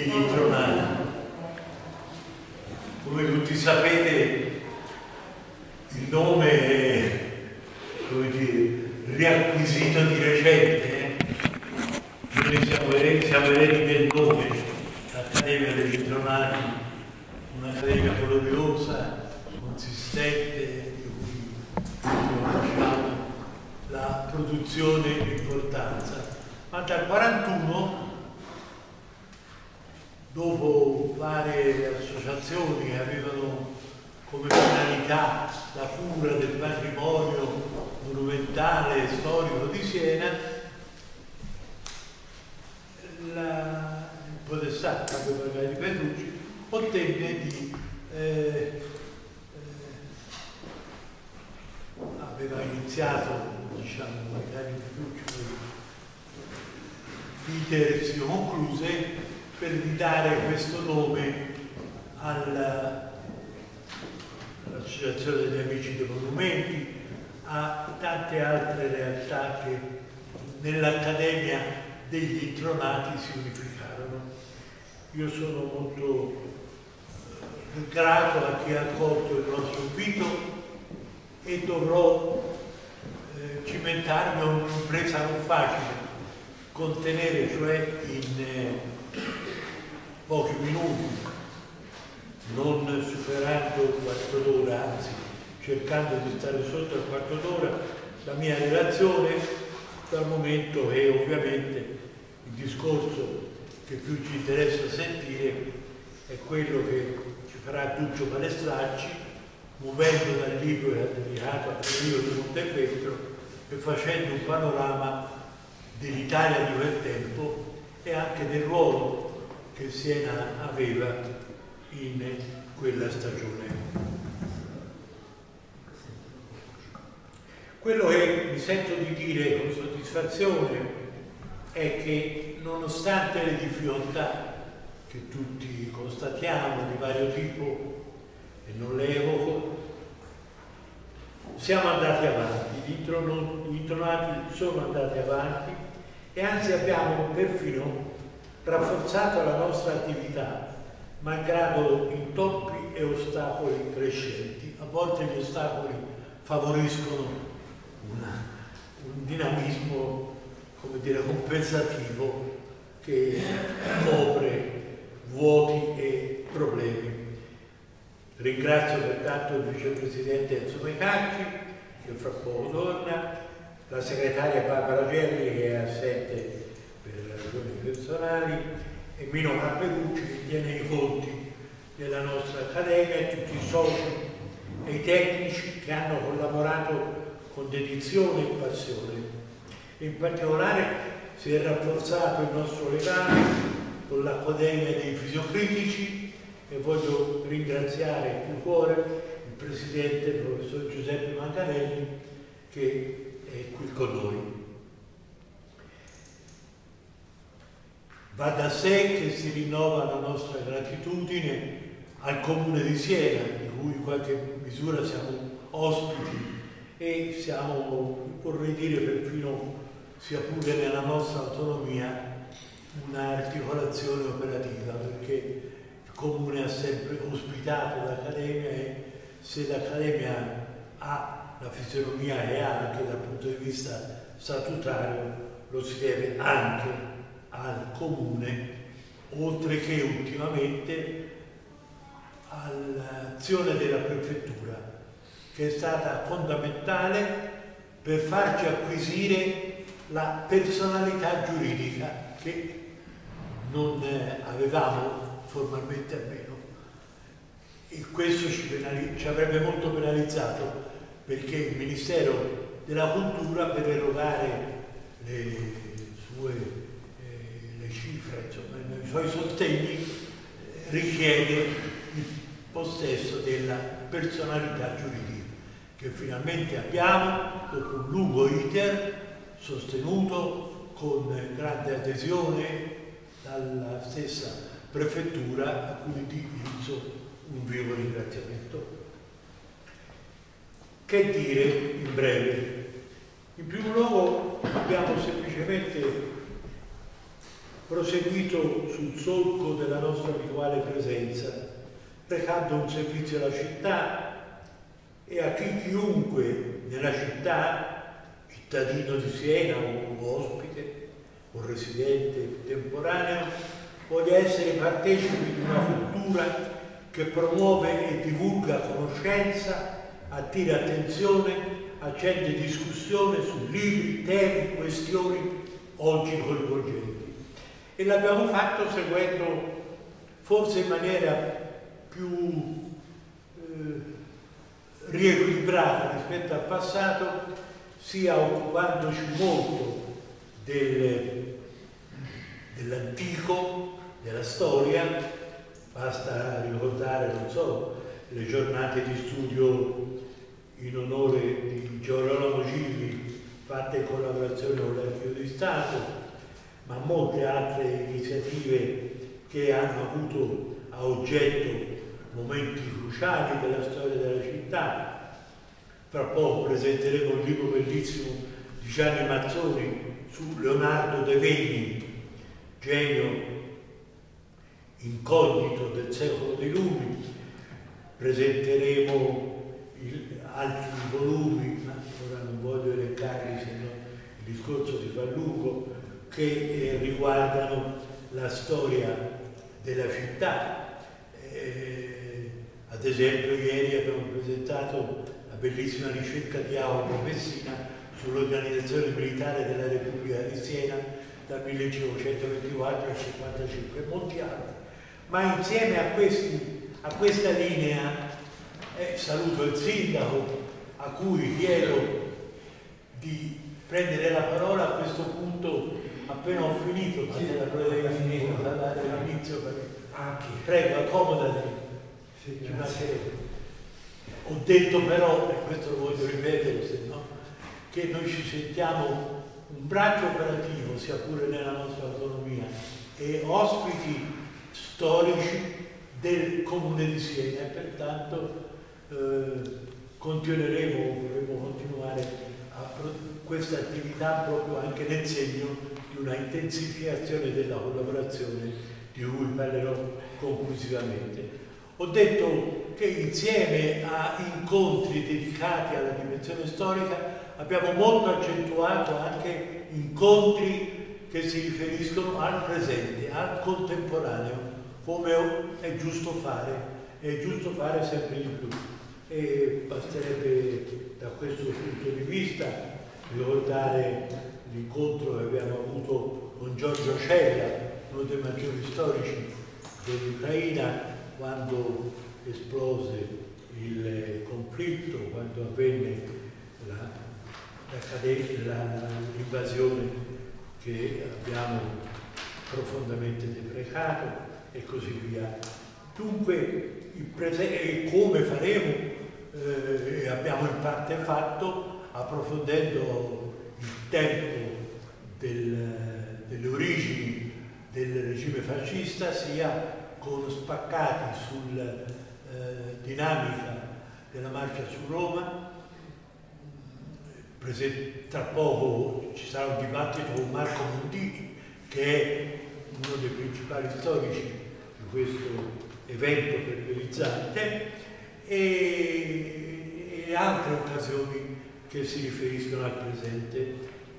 degli intronati. Come tutti sapete, il nome è, come dire, riacquisito di recente. Noi siamo eredi del nome, l'Accademia degli Intronati, un'accademia gloriosa, consistente, di cui conosciamo la produzione e l'importanza. Ma dal 1941, dopo varie associazioni che avevano come finalità la cura del patrimonio monumentale e storico di Siena, il podestà Capo Margari Petrucci ottenne di aveva iniziato, diciamo, Margari Petrucci, l'iter si concluse per ridare questo nome all'Associazione degli Amici dei Monumenti, a tante altre realtà che nell'Accademia degli Intronati si unificarono. Io sono molto grato a chi ha accolto il nostro invito e dovrò cimentarmi a un'impresa non facile, contenere cioè in pochi minuti, non superando il quarto d'ora, anzi cercando di stare sotto il quarto d'ora, la mia relazione, dal momento che ovviamente il discorso che più ci interessa sentire è quello che ci farà Duccio Palestracci, muovendo dal libro che ha dedicato al periodo di Montefeltro e facendo un panorama dell'Italia di quel tempo e anche del ruolo che Siena aveva in quella stagione. Quello che mi sento di dire con soddisfazione è che nonostante le difficoltà che tutti constatiamo di vario tipo, e non le evoco, siamo andati avanti, gli intronati sono andati avanti e anzi abbiamo perfino rafforzato la nostra attività, malgrado intoppi e ostacoli crescenti. A volte gli ostacoli favoriscono un dinamismo, come dire, compensativo che copre vuoti e problemi. Ringrazio pertanto il vicepresidente Enzo Mecacci, che fra poco torna, la segretaria Barbara Gelli, che è assente per ragioni personali, e Mino Capperucci, che tiene i conti della nostra accademia, e tutti i soci e i tecnici che hanno collaborato con dedizione e passione. In particolare si è rafforzato il nostro legame con l'Accademia dei Fisiocritici e voglio ringraziare di cuore il presidente, il professor Giuseppe Manganelli, che è qui con noi. Va da sé che si rinnova la nostra gratitudine al Comune di Siena, di cui in qualche misura siamo ospiti e siamo, vorrei dire, perfino, sia pure nella nostra autonomia, un'articolazione operativa, perché il Comune ha sempre ospitato l'Accademia e se l'Accademia ha la fisionomia che ha anche dal punto di vista statutario, lo si deve anche al Comune, oltre che ultimamente all'azione della Prefettura, che è stata fondamentale per farci acquisire la personalità giuridica che non avevamo formalmente almeno. E questo ci avrebbe molto penalizzato, perché il Ministero della Cultura, per erogare le cifre, insomma, i suoi sostegni, richiede il possesso della personalità giuridica, che finalmente abbiamo dopo un lungo iter sostenuto con grande adesione dalla stessa prefettura, a cui indirizzo un vivo ringraziamento. Che dire in breve? In primo luogo abbiamo semplicemente proseguito sul solco della nostra abituale presenza, recando un servizio alla città e a chiunque nella città, cittadino di Siena o ospite o residente temporaneo, voglia essere partecipe di una cultura che promuove e divulga conoscenza, attira attenzione, accende discussione su libri, temi, questioni oggi coinvolgenti. E l'abbiamo fatto seguendo, forse in maniera più riequilibrata rispetto al passato, sia occupandoci molto dell'antico, della storia. Basta ricordare, non so, le giornate di studio in onore di Girolamo Gilli, fatte in collaborazione con l'Archivio di Stato, ma molte altre iniziative che hanno avuto a oggetto momenti cruciali della storia della città. Tra poco presenteremo un libro bellissimo di Gianni Mazzoni su Leonardo De Vegni, genio incognito del secolo dei lumi. Presenteremo altri volumi, ma ora non voglio elencarli, se no il discorso si fa lungo, che riguardano la storia della città. Ad esempio ieri abbiamo presentato la bellissima ricerca di Jacopo Messina sull'organizzazione militare della Repubblica di Siena dal 1524 al 55, molti altri. Ma insieme a questa linea saluto il sindaco, a cui chiedo di prendere la parola a questo punto appena ho finito, ma te la prego da dare all'inizio. Prego, accomodati. Sì, ho detto però, e questo lo voglio ripetere, se no, che noi ci sentiamo un braccio operativo, sia pure nella nostra autonomia, e ospiti storici del Comune di Siena, e pertanto vorremmo continuare questa attività proprio anche nel segno di una intensificazione della collaborazione di cui parlerò conclusivamente. Ho detto che insieme a incontri dedicati alla dimensione storica abbiamo molto accentuato anche incontri che si riferiscono al presente, al contemporaneo, come è giusto fare sempre di più. E basterebbe da questo punto di vista ricordare l'incontro che abbiamo avuto con Giorgio Cella, uno dei maggiori storici dell'Ucraina, quando esplose il conflitto, quando avvenne l'invasione che abbiamo profondamente deprecato e così via. Dunque, come faremo, e abbiamo in parte fatto, approfondendo il tempo delle origini del regime fascista, sia con spaccati sulla dinamica della marcia su Roma. Tra poco ci sarà un dibattito con Marco Mondini, che è uno dei principali storici di questo evento pervelizzante, e altre occasioni che si riferiscono al presente.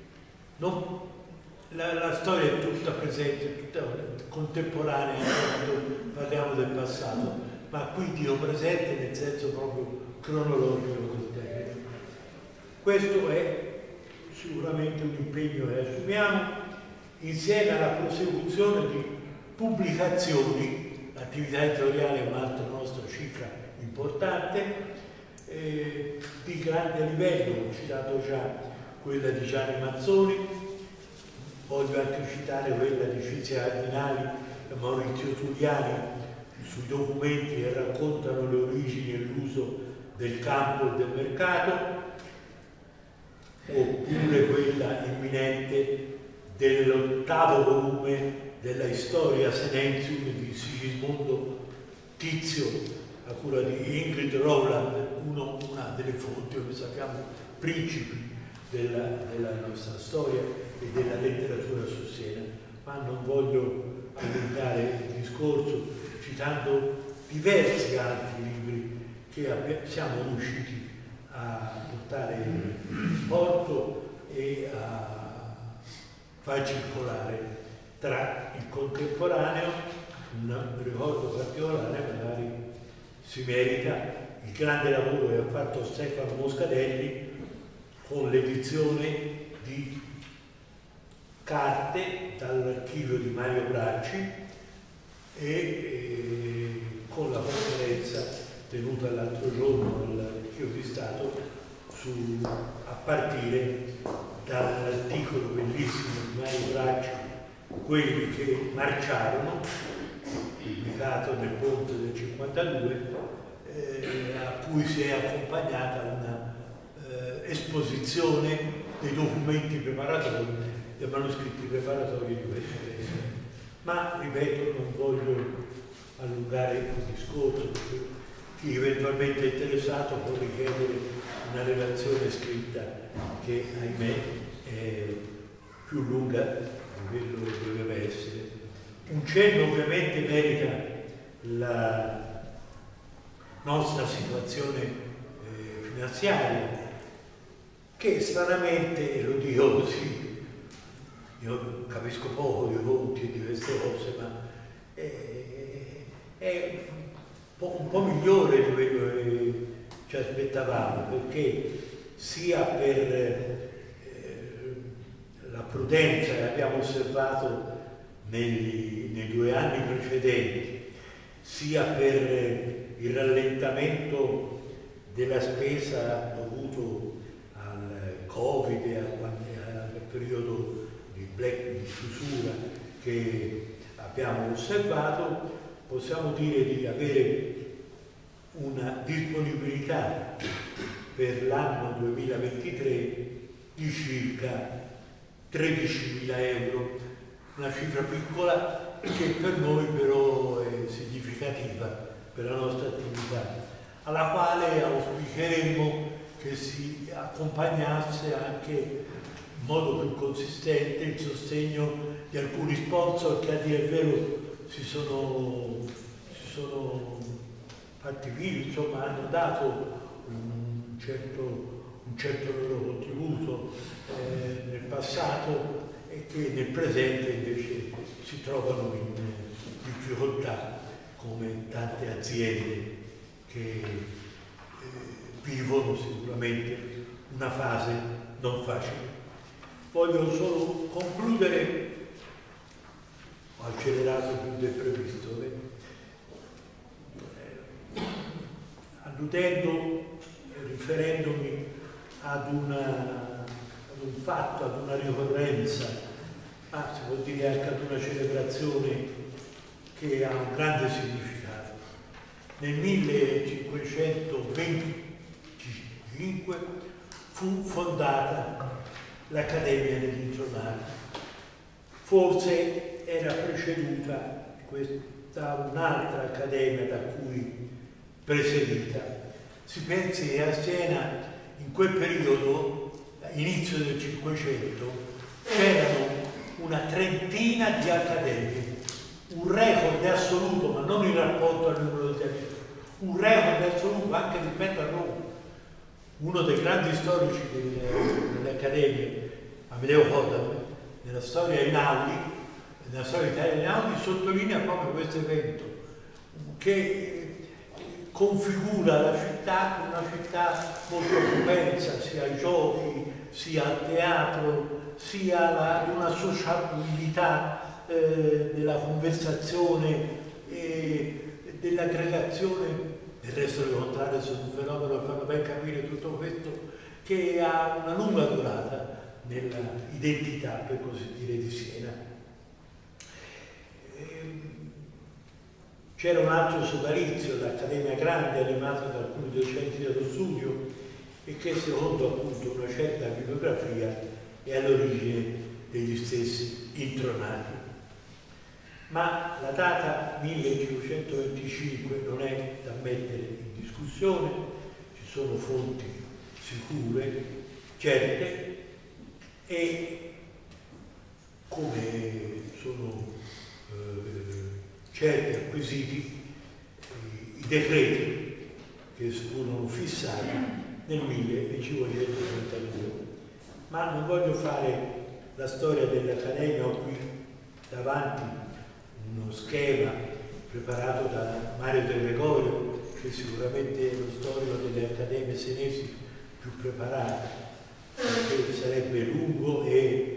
La storia è tutta presente, tutta contemporanea quando parliamo del passato, ma qui dico presente nel senso proprio cronologico del termine. Questo è sicuramente un impegno che assumiamo insieme alla prosecuzione di pubblicazioni. L'attività editoriale è un'altra nostra cifra importante, di grande livello. Ho citato già quella di Gianni Mazzoni, voglio anche citare quella di Cinzia Cardinali e Maurizio Tuliani sui documenti che raccontano le origini e l'uso del campo e del mercato, oppure quella imminente dell'8º volume della Historia Senensium di Sigismondo Tizio, a cura di Ingrid Rowland, una delle fonti, come sappiamo, principi della nostra storia e della letteratura su Siena. Ma non voglio voglio allungare il discorso citando diversi altri libri che siamo riusciti a portare in porto e a far circolare tra il contemporaneo. Un ricordo particolare magari si merita il grande lavoro che ha fatto Stefano Moscadelli con l'edizione di carte dall'archivio di Mario Bracci e con la conferenza tenuta l'altro giorno all'Archivio di Stato a partire dall'articolo bellissimo di Mario Bracci, Quelli che marciarono, pubblicato nel Ponte del 52, a cui si è accompagnata una esposizione dei documenti preparatori, dei manoscritti preparatori di questo testo. Ma, ripeto, non voglio allungare il discorso, perché chi eventualmente è interessato può richiedere una relazione scritta che, ahimè, è più lunga di quello che doveva essere. Un cenno ovviamente merita la nostra situazione finanziaria, che stranamente, e lo dico così, io capisco poco di conti e di queste cose, ma è un po' migliore di quello che ci aspettavamo, perché sia per la prudenza che abbiamo osservato nei 2 anni precedenti, sia per il rallentamento della spesa dovuto al Covid e al periodo di chiusura che abbiamo osservato, possiamo dire di avere una disponibilità per l'anno 2023 di circa 13.000 euro, una cifra piccola che per noi però è significativa per la nostra attività, alla quale auspicheremmo che si accompagnasse anche in modo più consistente il sostegno di alcuni sponsor che, a dire il vero, si sono fatti vivi, insomma hanno dato un certo loro contributo nel passato e che nel presente invece si trovano in difficoltà, come tante aziende che vivono sicuramente una fase non facile. Voglio solo concludere, ho accelerato più del previsto, alludendo, riferendomi ad un fatto, ad una ricorrenza, ma si può dire anche ad una celebrazione che ha un grande significato. Nel 1525 fu fondata l'Accademia degli Intronati. Forse era preceduta da un'altra accademia da cui presiedita. Si pensi che a Siena in quel periodo, inizio del Cinquecento, c'erano una trentina di accademie, un record assoluto, ma non in rapporto al numero di abitanti, un record assoluto anche rispetto a Roma. Uno dei grandi storici delle accademie, Amedeo Codaro, nella storia Einaudi, nella storia italiana Einaudi, sottolinea proprio questo evento che configura la città come una città molto propensa sia ai giochi, sia al teatro, sia ad una sociabilità della conversazione e dell'aggregazione. Del resto le contrarie sono un fenomeno che fanno ben capire tutto questo, che ha una lunga durata nell'identità, per così dire, di Siena. C'era un altro sodalizio, l'Accademia Grande, animato da alcuni docenti dello studio e che, secondo appunto una certa bibliografia, è all'origine degli stessi Intronati. Ma la data 1525 non è da mettere in discussione, ci sono fonti sicure, certe, e come sono certi acquisiti i decreti che furono fissati nel 1532. Ma non voglio fare la storia dell'Accademia, ho qui davanti uno schema preparato da Mario De Gregorio, che sicuramente è lo storico delle accademie senesi più preparato, perché sarebbe lungo e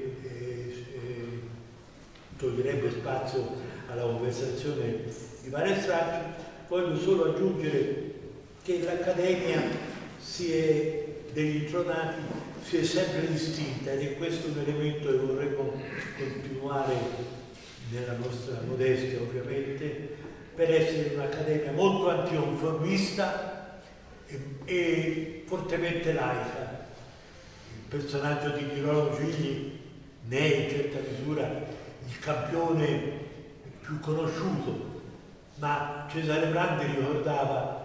toglierebbe spazio alla conversazione di Manestracci. Voglio solo aggiungere che l'Accademia degli Intronati si è sempre distinta, ed è questo un elemento che vorremmo continuare nella nostra modestia, ovviamente, per essere un'accademia molto anticonformista e fortemente laica. Il personaggio di Girolamo Gigli ne è in certa misura il campione più conosciuto, ma Cesare Brandi ricordava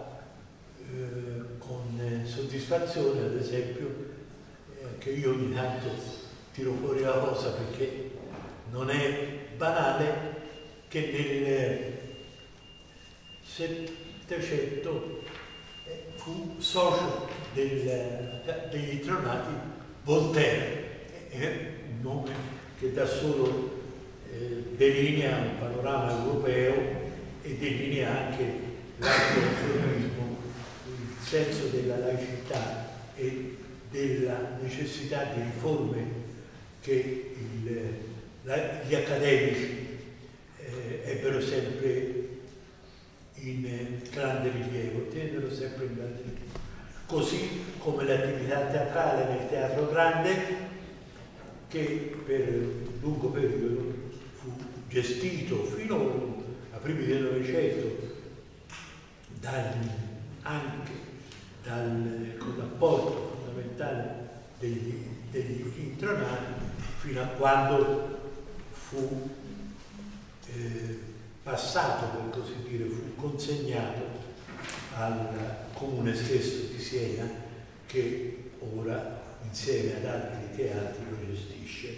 con soddisfazione, ad esempio, che io ogni tanto tiro fuori la cosa perché non è banale, che nel Settecento fu socio degli Intronati Voltaire, un nome che da solo delinea un panorama europeo e delinea anche l'anticonformismo, il senso della laicità e della necessità di riforme che gli accademici ebbero sempre in grande rilievo, tennero sempre in grande rilievo. Così come l'attività teatrale nel Teatro Grande, che per un lungo periodo fu gestito fino a primi del Novecento con l'apporto fondamentale degli Intronati, fino a quando fu passato, per così dire, fu consegnato al Comune stesso di Siena, che ora insieme ad altri teatri lo gestisce.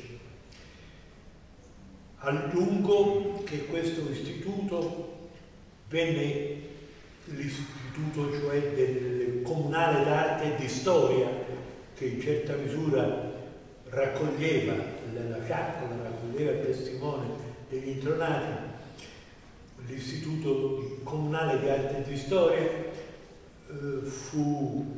A lungo che questo istituto venne l'istituto, cioè del Comunale d'Arte e di Storia, che in certa misura raccoglieva la fiaccola, raccoglieva il testimone degli Intronati. L'Istituto Comunale di Arte e di Storia fu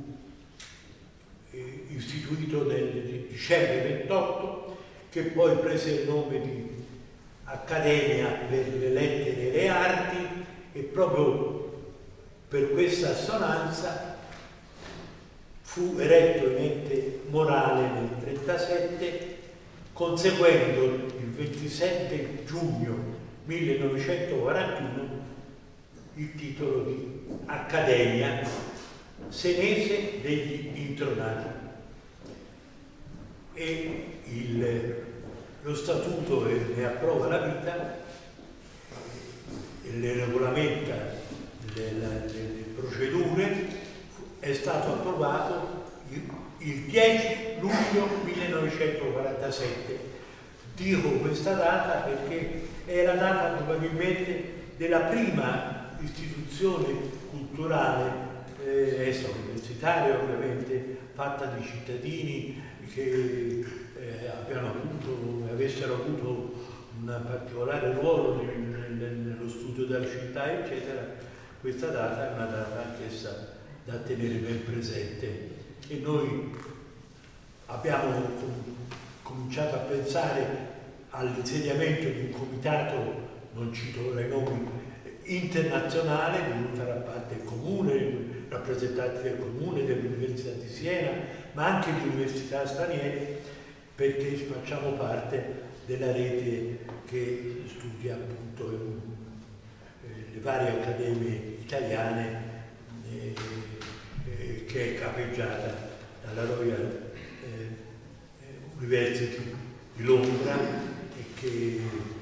istituito nel dicembre 28, che poi prese il nome di Accademia per le Lettere e le Arti, e proprio per questa assonanza fu eretto in ente morale nel 1937, conseguendo il 27 giugno 1941 il titolo di Accademia Senese degli Intronati. E lo statuto ne approva la vita, le regolamenta le procedure, è stato approvato il 10 luglio 1947. Dico questa data perché è la data probabilmente della prima istituzione culturale extrauniversitaria, ovviamente fatta di cittadini che avessero avuto un particolare ruolo nello studio della città, eccetera. Questa data è una data anch'essa da tenere ben presente, e noi abbiamo cominciato a pensare all'insediamento di un comitato, non cito ora i nomi, internazionale, di cui farà parte il Comune, rappresentanti del Comune, dell'Università di Siena, ma anche di università straniere, perché facciamo parte della rete che studia appunto le varie accademie italiane, che è capeggiata dalla Royal University di Londra e che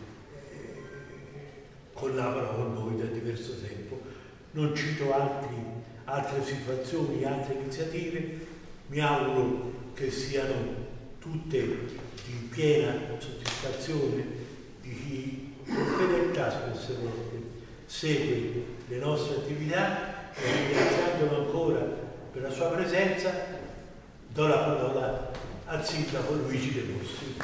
collabora con noi da diverso tempo. Non cito altre situazioni, altre iniziative, mi auguro che siano tutte di piena soddisfazione di chi con fedeltà spesse volte segue le nostre attività, e ringraziandolo ancora per la sua presenza, do la parola al sindaco Luigi De Rossi.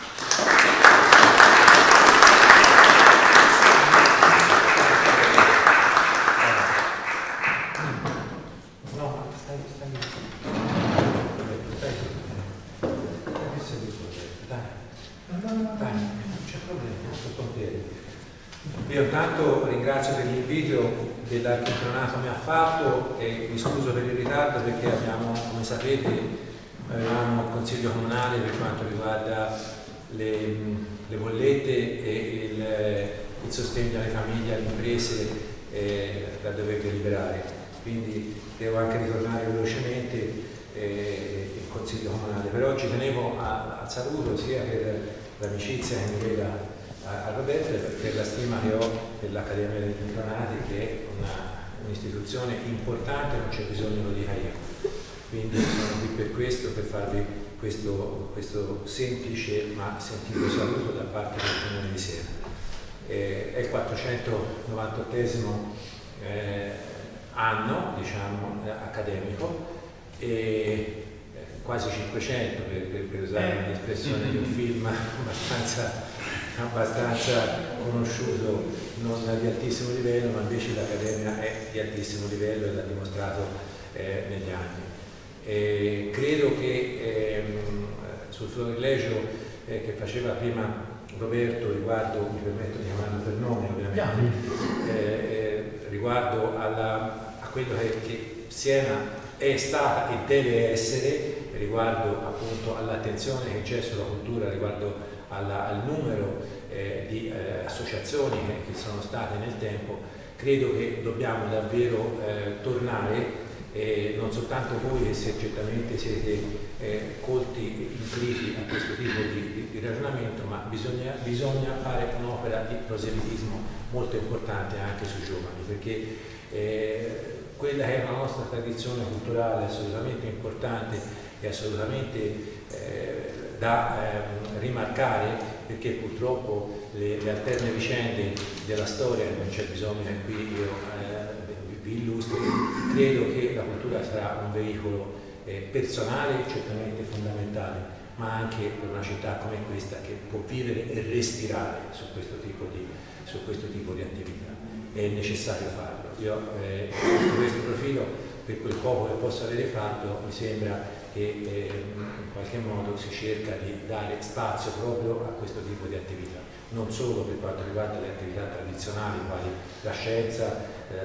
Io intanto ringrazio per l'invito che l'Architronato mi ha fatto e mi scuso per il ritardo perché abbiamo, come sapete, avevamo il Consiglio Comunale per quanto riguarda le bollette e il sostegno alle famiglie e alle imprese da dover deliberare. Quindi devo anche ritornare velocemente il Consiglio Comunale. Però ci tenevo al saluto sia per l'amicizia che mi lega a Roberto e per la stima che ho per l'Accademia degli Intronati, che è un'istituzione importante, non c'è bisogno lo dica io. Quindi sono qui per questo, per farvi questo semplice ma sentito saluto da parte del Comune di Siena. È il 498esimo anno, diciamo, accademico, e quasi 500 per usare l'espressione di un film abbastanza conosciuto, non di altissimo livello, ma invece l'Accademia è di altissimo livello e l'ha dimostrato negli anni. Credo che sul florilegio che faceva prima Roberto riguardo, mi permetto di chiamarlo per nome ovviamente, riguardo a quello che Siena è stata e deve essere, riguardo appunto all'attenzione che c'è sulla cultura, riguardo al numero di associazioni che sono state nel tempo, credo che dobbiamo davvero tornare, non soltanto voi che certamente siete colti, incliti a questo tipo di ragionamento, ma bisogna fare un'opera di proselitismo molto importante anche sui giovani, perché quella che è una nostra tradizione culturale assolutamente importante e assolutamente da rimarcare, perché purtroppo le alterne vicende della storia, non c'è bisogno che qui io vi illustri, credo che la cultura sarà un veicolo personale certamente fondamentale, ma anche per una città come questa che può vivere e respirare su questo tipo di attività. È necessario farlo. Io sotto questo profilo, per quel poco che posso avere fatto, mi sembra che in qualche modo si cerca di dare spazio proprio a questo tipo di attività, non solo per quanto riguarda le attività tradizionali quali la scienza,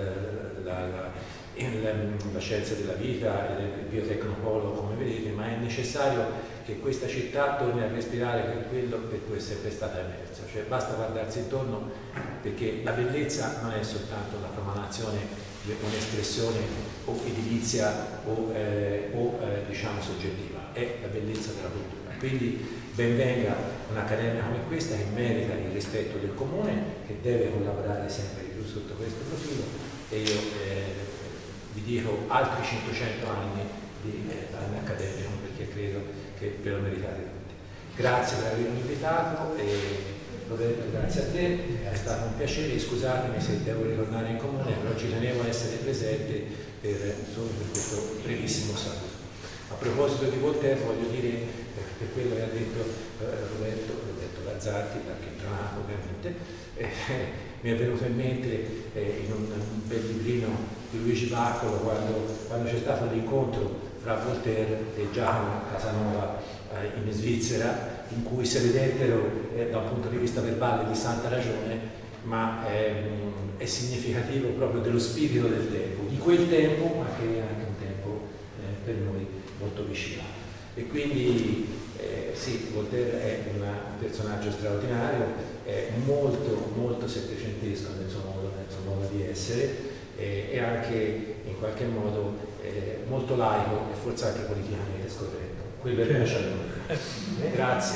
la scienza della vita, il biotecnopolo come vedete, ma è necessario che questa città torni a respirare per quello per cui è sempre stata emersa, cioè basta guardarsi intorno, perché la bellezza non è soltanto la profanazione di un'espressione o edilizia o diciamo soggettiva, è la bellezza della cultura. Quindi ben venga un'accademia come questa che merita il rispetto del Comune, che deve collaborare sempre di più sotto questo profilo, e io vi dico altri 500 anni di accademia, perché credo che ve lo meritate tutti. Grazie per avermi invitato e Roberto, grazie a te, è stato un piacere. Scusatemi se devo ritornare in Comune, però ci tenevo a essere presente solo per questo brevissimo saluto. A proposito di Voltaire, voglio dire, per quello che ha detto Roberto Gazzardi, l'Architronato ovviamente, mi è venuto in mente in un bel librino di Luigi Baccolo, quando c'è stato l'incontro fra Voltaire e Giacomo Casanova in Svizzera, in cui si vedettero da un punto di vista verbale di santa ragione, ma è significativo proprio dello spirito del tempo, di quel tempo, ma che è anche un tempo per noi molto vicino. E quindi sì, Voltaire è un personaggio straordinario, è molto settecentesco nel suo modo di essere, e anche in qualche modo molto laico e forse anche politicamente scorretto. Quello è il piace a noi. Grazie.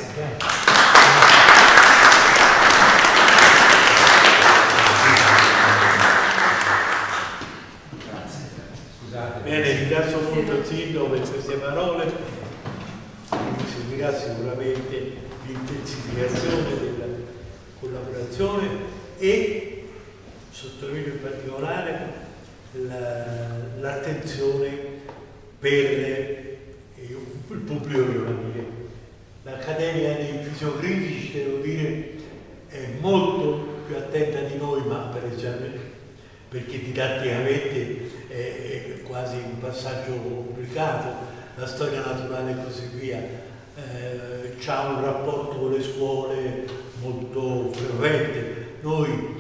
Scusate. Bene, ringrazio molto il Sindaco per queste parole. Seguirà sicuramente l'intensificazione della collaborazione e sottolineo in particolare l'attenzione per il pubblico giovanile. L'Accademia dei Fisiocritici, devo dire, è molto più attenta di noi, ma per esempio, perché didatticamente è quasi un passaggio complicato, la storia naturale e così via, c'ha un rapporto con le scuole molto frequente. Noi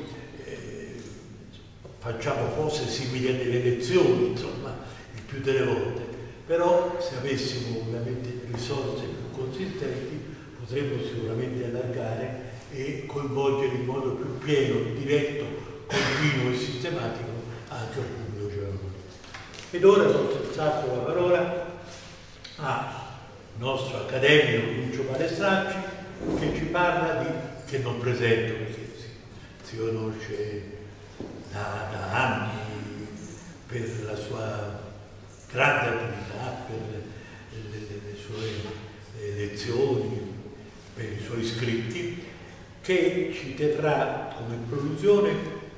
facciamo cose simili a delle lezioni, insomma, il più delle volte, però se avessimo veramente risorse più consistenti potremmo sicuramente allargare e coinvolgere in modo più pieno, diretto, continuo e sistematico anche il pubblico giovanile. Ed ora do senz'altro la parola al nostro accademico Lucio Palestracci, che ci parla di, che non presento perché si conosce da anni per la sua grande attività, per le sue lezioni, per i suoi scritti, che ci terrà come introduzione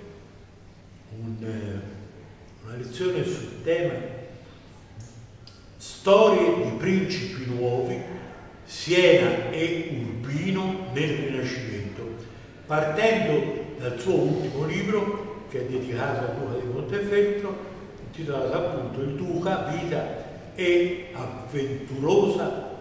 una lezione sul tema Storie di principi nuovi, Siena e Urbino nel Rinascimento, partendo dal suo ultimo libro, che è dedicato al Duca di Montefeltro, intitolato appunto Il Duca, vita e avventurosa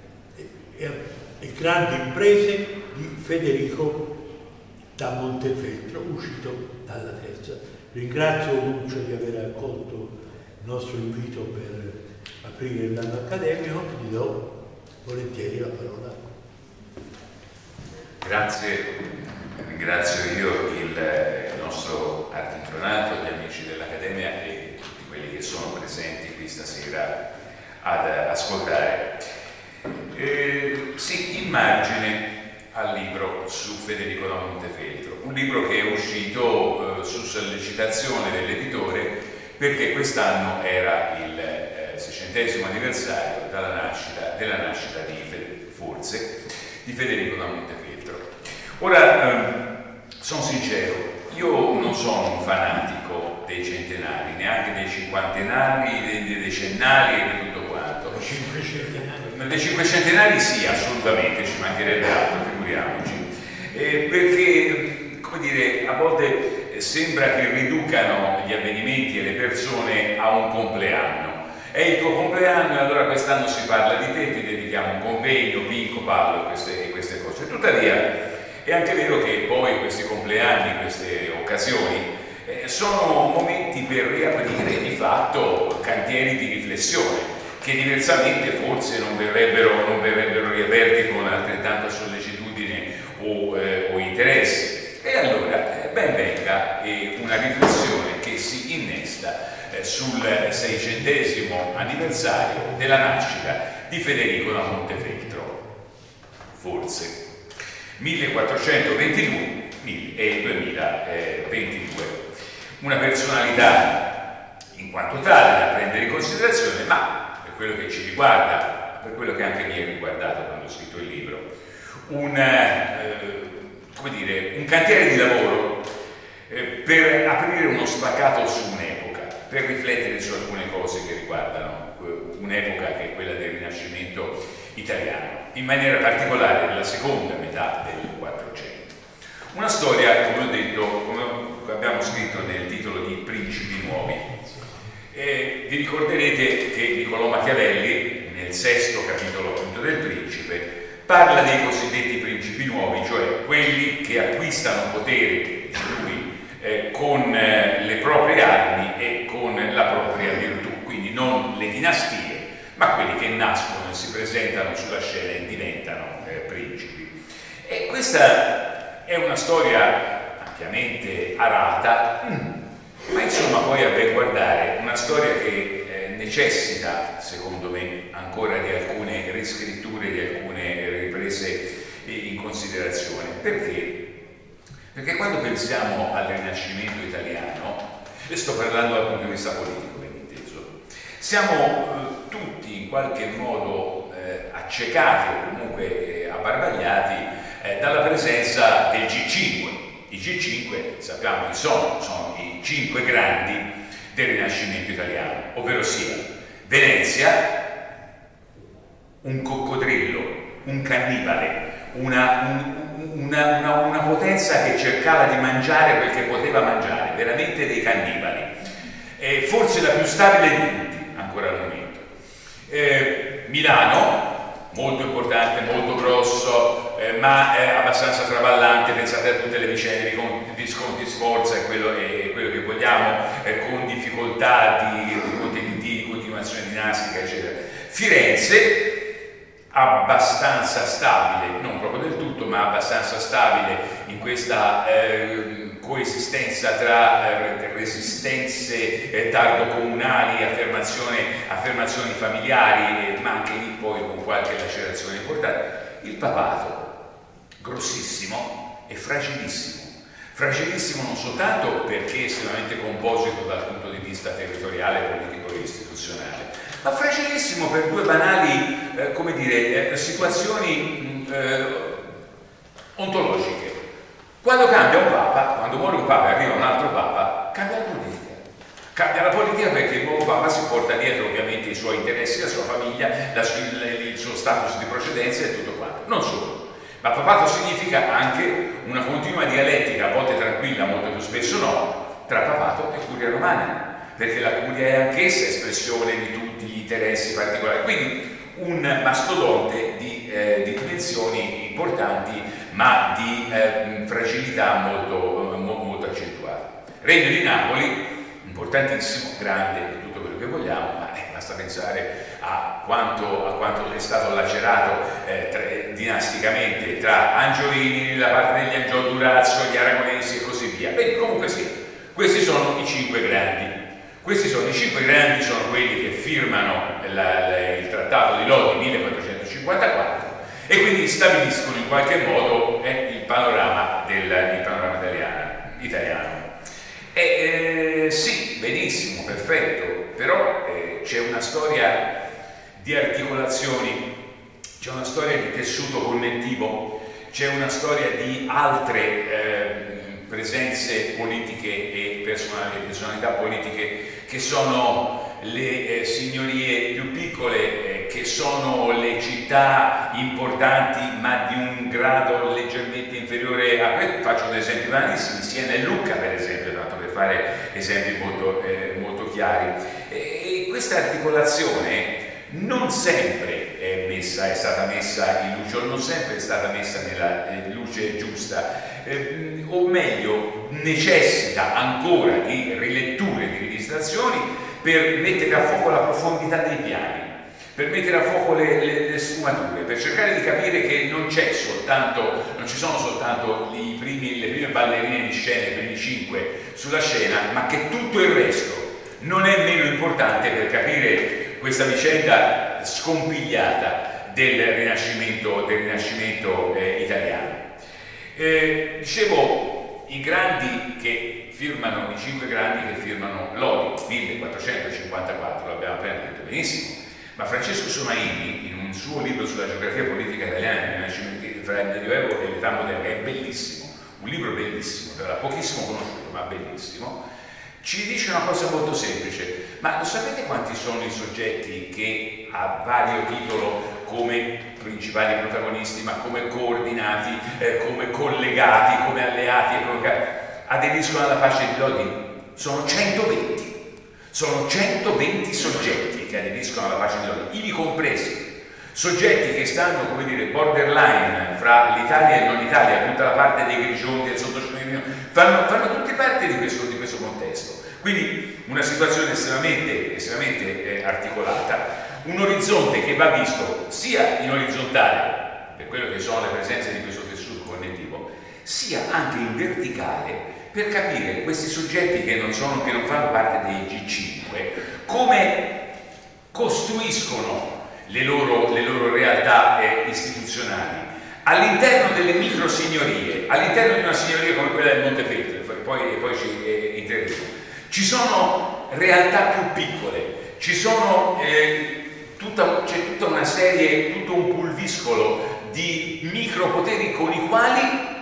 e grandi imprese di Federico da Montefeltro, uscito dalla Terza. Ringrazio Lucio di aver accolto il nostro invito per aprire l'anno accademico, gli do volentieri la parola. Grazie, ringrazio io il nostro architronato, gli amici dell'Accademia e tutti quelli che sono presenti qui stasera ad ascoltare. Sì, in margine al libro su Federico da Montefeltro, un libro che è uscito su sollecitazione dell'editore perché quest'anno era il 600° anniversario della nascita di Federico da Montefeltro. Ora, sono sincero, io non sono un fanatico dei centenari, neanche dei cinquantenari, dei decennali e di tutto quanto. Dei cinquecentenari sì, assolutamente, ci mancherebbe altro, figuriamoci. Perché, come dire, a volte sembra che riducano gli avvenimenti e le persone a un compleanno. È il tuo compleanno e allora quest'anno si parla di te, ti dedichiamo un convegno, Pinco, Paolo e queste cose. Tuttavia è anche vero che poi questi compleanni, queste occasioni sono momenti per riaprire di fatto cantieri di riflessione che diversamente forse non verrebbero riaperti con altrettanta sollecitudine o interesse. E allora ben venga una riflessione che si innesta sul 600° anniversario della nascita di Federico da Montefeltro, forse 1422 e 2022. Una personalità in quanto tale da prendere in considerazione, ma per quello che ci riguarda, per quello che anche mi è riguardato quando ho scritto il libro, un cantiere di lavoro per aprire uno spaccato su un'epoca, per riflettere su alcune cose che riguardano un'epoca che è quella del Rinascimento italiano, in maniera particolare nella seconda metà del 400. Una storia, come ho detto, come abbiamo scritto nel titolo di Principi Nuovi. Vi ricorderete che Niccolò Machiavelli, nel 6° capitolo appunto del Principe, parla dei cosiddetti principi nuovi, cioè quelli che acquistano potere, dice lui, con le proprie armi e con la propria virtù, quindi non le dinastie, ma quelli che nascono e si presentano sulla scena e diventano principi. E questa è una storia ampiamente arata, ma insomma poi a ben guardare una storia che necessita, secondo me, ancora di alcune riscritture, di alcune riprese in considerazione. Perché? Perché quando pensiamo al Rinascimento italiano, e sto parlando dal punto di vista politico, ben inteso, siamo tutti in qualche modo accecati o comunque abbarbagliati dalla presenza del G5. Il G5 sappiamo chi sono i 5 grandi del Rinascimento italiano, ovvero sia Venezia, un coccodrillo, un cannibale, una potenza che cercava di mangiare quel che poteva mangiare, veramente dei cannibali, forse la più stabile di tutti ancora al momento. Milano, molto importante, molto grosso, ma abbastanza traballante, pensate a tutte le vicende di Visconti Sforza e quello che vogliamo, con difficoltà di continuazione dinastica, eccetera. Firenze, abbastanza stabile, non proprio del tutto, ma abbastanza stabile in questa coesistenza tra resistenze tardocomunali, affermazioni familiari, ma anche lì poi con qualche lacerazione importante. Il papato, grossissimo e fragilissimo non soltanto perché è estremamente composito dal punto di vista territoriale, politico e istituzionale, ma fragilissimo per due banali situazioni ontologiche. Quando cambia un papa, quando muore un papa e arriva un altro papa, cambia la politica. Cambia la politica perché il nuovo papa si porta dietro ovviamente i suoi interessi, la sua famiglia, il suo status di precedenza e tutto quanto. Non solo, ma papato significa anche una continua dialettica, a volte tranquilla, molto più spesso no, tra papato e curia romana, perché la curia è anch'essa espressione di tutti gli interessi particolari, quindi un mastodonte di dimensioni importanti, ma di fragilità molto accentuata. Regno di Napoli, importantissimo, grande e tutto quello che vogliamo, ma basta pensare a quanto è stato lacerato dinasticamente tra Angioini, la parte degli Angio-Durazzo, gli Aragonesi e così via. Bene, comunque sì, questi sono i 5 grandi. Questi sono i 5 grandi, sono quelli che firmano il Trattato di Lodi 1454 e quindi stabiliscono in qualche modo il panorama italiano. Sì, benissimo, perfetto, però c'è una storia di articolazioni, c'è una storia di tessuto connettivo, c'è una storia di altre presenze politiche e personalità politiche che sono le signorie più piccole, che sono le città importanti ma di un grado leggermente inferiore a questo. Faccio degli esempi banalissimi, Siena e Lucca per esempio, tanto per fare esempi molto chiari. E questa articolazione non sempre è stata messa in luce, o non sempre è stata messa nella luce giusta, o meglio necessita ancora di riletture, di rivisitazioni per mettere a fuoco la profondità dei piani, per mettere a fuoco le sfumature, per cercare di capire che non ci sono soltanto le prime ballerine di scena, i primi 5 sulla scena, ma che tutto il resto non è meno importante per capire questa vicenda scompigliata del Rinascimento italiano. Dicevo, i grandi che firmano, i 5 grandi che firmano Lodi 1454, l'abbiamo appena detto benissimo, ma Francesco Somaini in un suo libro sulla geografia politica italiana del Rinascimento, fra il Medioevo e l'età moderna, è bellissimo, un libro bellissimo, pochissimo conosciuto ma bellissimo, ci dice una cosa molto semplice: ma lo sapete quanti sono i soggetti che a vario titolo, come principali protagonisti, ma come coordinati, come collegati, come alleati, aderiscono alla pace di Lodi? Sono 120. Sono 120 soggetti che aderiscono alla pace di Lodi, ivi compresi soggetti che stanno, come dire, borderline fra l'Italia e non l'Italia, tutta la parte dei Grigioni, del Sottoscritto, fanno tutti parte di questo contesto. Quindi una situazione estremamente articolata, un orizzonte che va visto sia in orizzontale, per quello che sono le presenze di questo tessuto connettivo, sia anche in verticale, per capire questi soggetti che non fanno parte dei G5, come costruiscono le loro realtà istituzionali all'interno delle microsignorie, all'interno di una signoria come quella del Montefeltro, poi ci interremo. Ci sono realtà più piccole, c'è tutta una serie, tutto un pulviscolo di micropoteri con i quali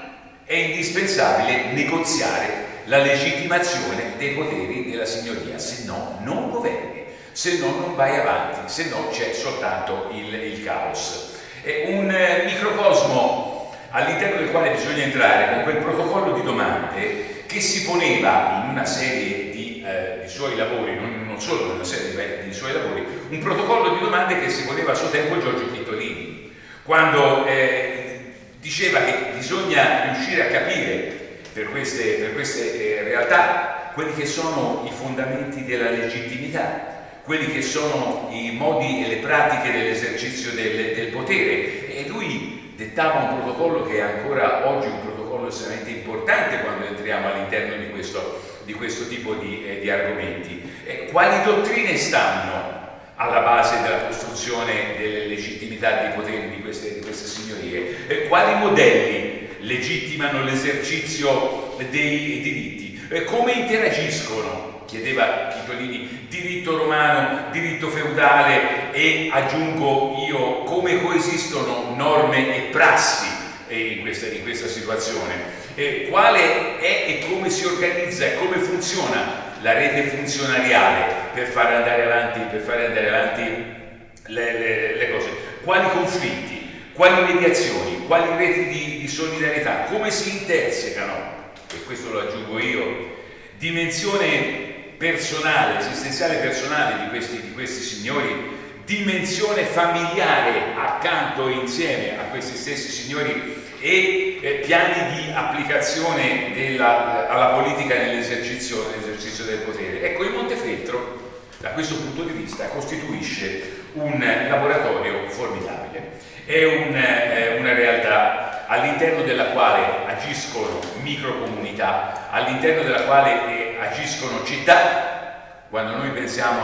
è indispensabile negoziare la legittimazione dei poteri della signoria, se no non governi, se no non vai avanti, se no c'è soltanto il caos. È un microcosmo all'interno del quale bisogna entrare con quel protocollo di domande che si poneva in una serie di suoi lavori, non solo in una serie di suoi lavori, un protocollo di domande che si poneva a suo tempo Giorgio Chittolini, quando diceva che bisogna riuscire a capire per queste realtà quelli che sono i fondamenti della legittimità, quelli che sono i modi e le pratiche dell'esercizio del potere, e lui dettava un protocollo che è ancora oggi un protocollo estremamente importante quando entriamo all'interno di questo tipo di argomenti. Quali dottrine stanno alla base della costruzione delle legittimità dei poteri di queste signorie? Quali modelli legittimano l'esercizio dei diritti? Come interagiscono, chiedeva Chittolini, diritto romano, diritto feudale e, aggiungo io, come coesistono norme e prassi in questa situazione? Quale è e come si organizza e come funziona la rete funzionariale per fare andare avanti le cose? Quali conflitti, quali mediazioni, quali reti di solidarietà, come si intersecano, e questo lo aggiungo io, dimensione personale, esistenziale personale di questi signori, dimensione familiare accanto e insieme a questi stessi signori, e piani di applicazione alla politica nell'esercizio del potere. Ecco, il Montefeltro da questo punto di vista costituisce un laboratorio formidabile, è una realtà all'interno della quale agiscono microcomunità, all'interno della quale agiscono città. Quando noi pensiamo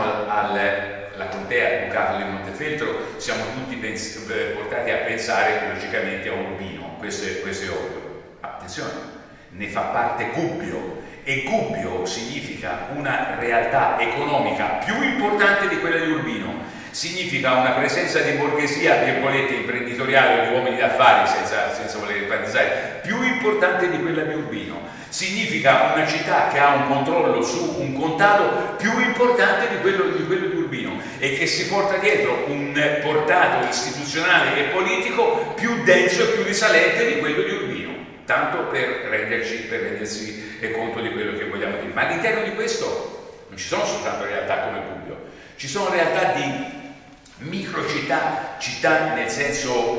alla contea Ducato di Montefeltro siamo tutti portati a pensare logicamente a Urbino, questo è ovvio. Attenzione, ne fa parte Gubbio, e Gubbio significa una realtà economica più importante di quella di Urbino, significa una presenza di borghesia, virgolette, imprenditoriale o di uomini d'affari, senza voler enfatizzare, più importante di quella di Urbino, significa una città che ha un controllo su un contado più importante di quello di Urbino e che si porta dietro un portato istituzionale e politico più denso e più risalente di quello di Urbino, tanto per rendersi conto di quello che vogliamo dire. Ma all'interno di questo non ci sono soltanto realtà come Gubbio, ci sono realtà di microcittà, città nel senso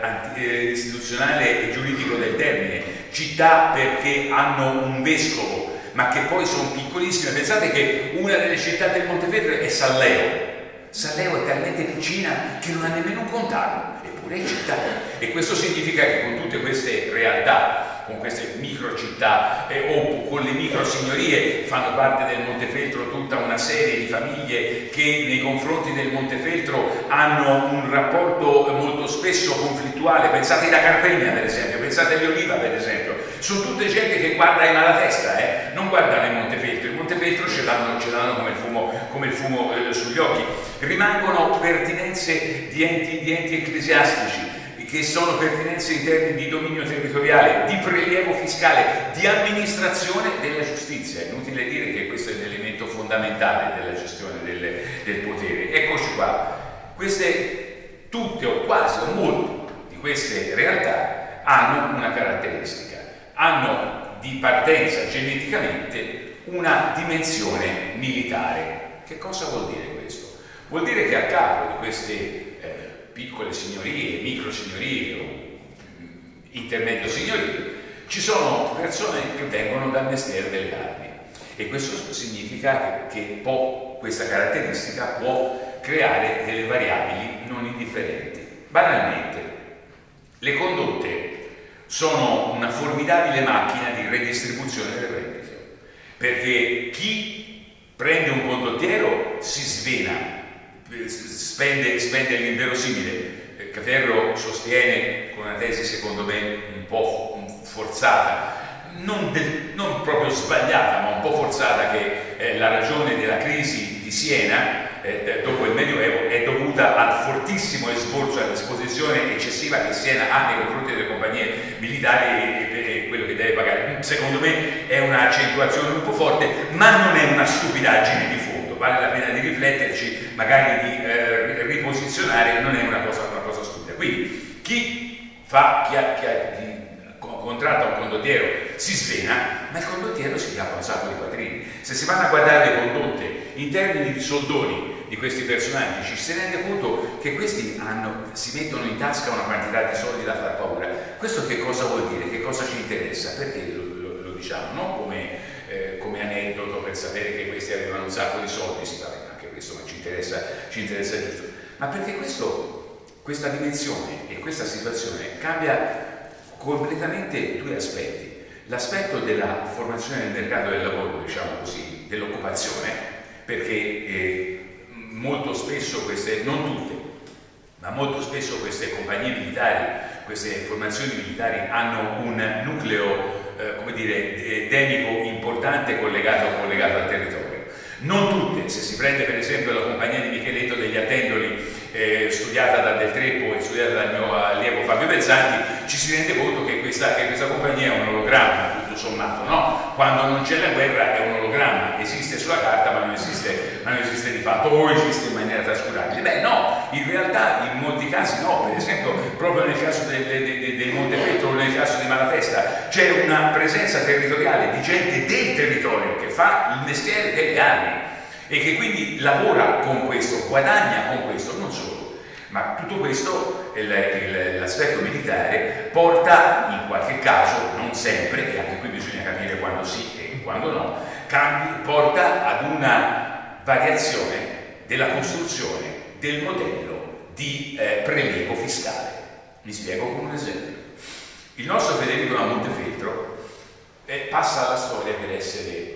istituzionale e giuridico del termine, città perché hanno un vescovo, ma che poi sono piccolissime. Pensate che una delle città del Montefeltro è Salleo. Salleo è talmente piccina che non ha nemmeno un contado, eppure è città. E questo significa che con tutte queste realtà, con queste microcittà o con le microsignorie, fanno parte del Montefeltro tutta una serie di famiglie che nei confronti del Montefeltro hanno un rapporto molto spesso conflittuale. Pensate da Carpegna, per esempio, pensate agli Oliva, per esempio. Sono tutte gente che guarda in Malatesta, non guardano il Montefeltro ce l'hanno come il fumo sugli occhi. Rimangono pertinenze di enti ecclesiastici, che sono pertinenze in termini di dominio territoriale, di prelievo fiscale, di amministrazione della giustizia. È inutile dire che questo è l'elemento fondamentale della gestione del potere. Eccoci qua. Queste, tutte o quasi o molte di queste realtà hanno una caratteristica, hanno di partenza geneticamente una dimensione militare. Che cosa vuol dire questo? Vuol dire che a capo di queste piccole signorie, microsignorie o intermedio signorie ci sono persone che vengono dal mestiere delle armi, e questo significa che questa caratteristica può creare delle variabili non indifferenti. Banalmente, le condotte sono una formidabile macchina di redistribuzione delle rendite, perché chi prende un condottiero si svena, spende l'inverosimile. Caferro sostiene, con una tesi secondo me un po' forzata, non proprio sbagliata, ma un po' forzata, che la ragione della crisi di Siena dopo il Medioevo è dovuta al fortissimo esborso, all'esposizione eccessiva che Siena ha nei confronti delle compagnie militari e quello che magari secondo me è un'accentuazione un po' forte, ma non è una stupidaggine di fondo, vale la pena di rifletterci, magari di riposizionare, non è una cosa stupida. Quindi chi contratta un condottiero si svena, ma il condottiero si chiama un sacco di quattrini. Se si vanno a guardare le condotte in termini di soldoni di questi personaggi, ci si rende conto che questi si mettono in tasca una quantità di soldi da far paura. Questo che cosa vuol dire? Che cosa ci interessa? Perché lo diciamo? Non come aneddoto per sapere che questi avevano un sacco di soldi, si parla anche questo, ma ci interessa giusto. Ma perché questa dimensione e questa situazione cambia completamente due aspetti. L'aspetto della formazione del mercato del lavoro, diciamo così, dell'occupazione, perché molto spesso non tutte, ma molto spesso queste compagnie militari, queste formazioni militari hanno un nucleo, come dire, demico importante collegato al territorio. Non tutte, se si prende per esempio la compagnia di Micheletto degli Attendoli, studiata da Del Treppo e studiata dal mio allievo Fabio Pezzanti, ci si rende conto che questa compagnia è un ologramma, tutto sommato, no? Quando non c'è la guerra è un ologramma, esiste sulla carta ma non esiste di fatto, o esiste in maniera trascurabile. Beh no, in realtà in molti casi no, per esempio proprio nel caso del Montefeltro o nel caso di Malatesta c'è una presenza territoriale di gente del territorio che fa il mestiere delle armi e che quindi lavora con questo, guadagna con questo, non solo, ma tutto questo, l'aspetto militare, porta in qualche caso, non sempre, e anche qui bisogna capire quando sì e quando no, porta ad una variazione della costruzione del modello di prelievo fiscale. Mi spiego con un esempio. Il nostro Federico da Montefeltro passa alla storia per essere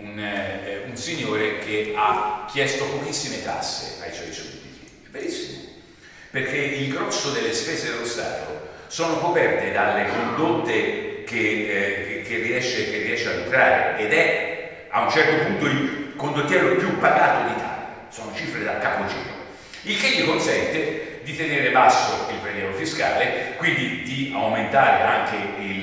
un signore che ha chiesto pochissime tasse ai suoi sudditi. È verissimo, perché il grosso delle spese dello Stato sono coperte dalle condotte che riesce a lucrare, ed è a un certo punto il condottiero più pagato d'Italia, sono cifre da capogiro, il che gli consente di tenere basso il prelievo fiscale, quindi di aumentare anche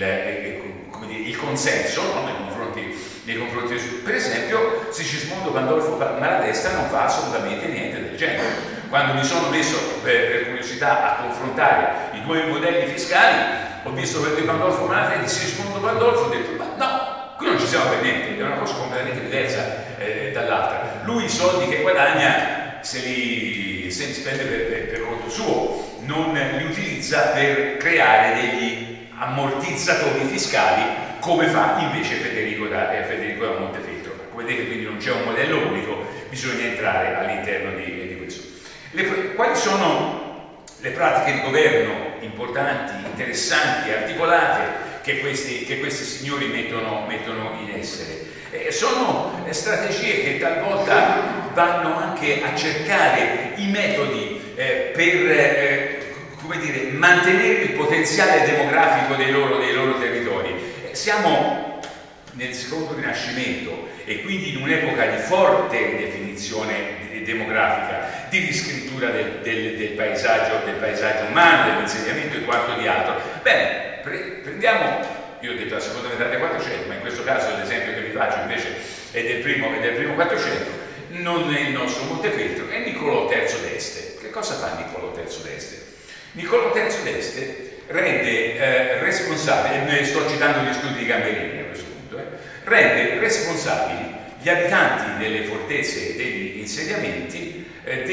il consenso, no? nei confronti per esempio Sigismondo Pandolfo Malatesta non fa assolutamente niente del genere. Quando mi sono messo per curiosità a confrontare i due modelli fiscali, ho visto per Pandolfo Malatesta e Sigismondo Pandolfo, ho detto ma no, qui non ci siamo per niente, è una cosa completamente diversa dall'altra. Lui i soldi che guadagna se li spende per conto suo, non li utilizza per creare degli ammortizzatori fiscali come fa invece Federico da Montefeltro. Come vedete, quindi non c'è un modello unico, bisogna entrare all'interno di questo. Quali sono le pratiche di governo importanti, interessanti, articolate che questi signori mettono in essere? Sono strategie che talvolta vanno anche a cercare i metodi per come dire, mantenere il potenziale demografico dei loro territori. Siamo nel secondo Rinascimento e quindi in un'epoca di forte definizione demografica, di riscrittura del paesaggio umano, dell'insediamento e quanto di altro. Bene, prendiamo, io ho detto la seconda metà del 400, ma in questo caso l'esempio che vi faccio invece è del primo 400, non è il nostro Montefeltro, è Niccolò III d'Este. Che cosa fa Niccolò III d'Este? Niccolò III d'Este rende responsabili, sto citando gli studi di Gamberini a questo punto, rende responsabili gli abitanti delle fortezze e degli insediamenti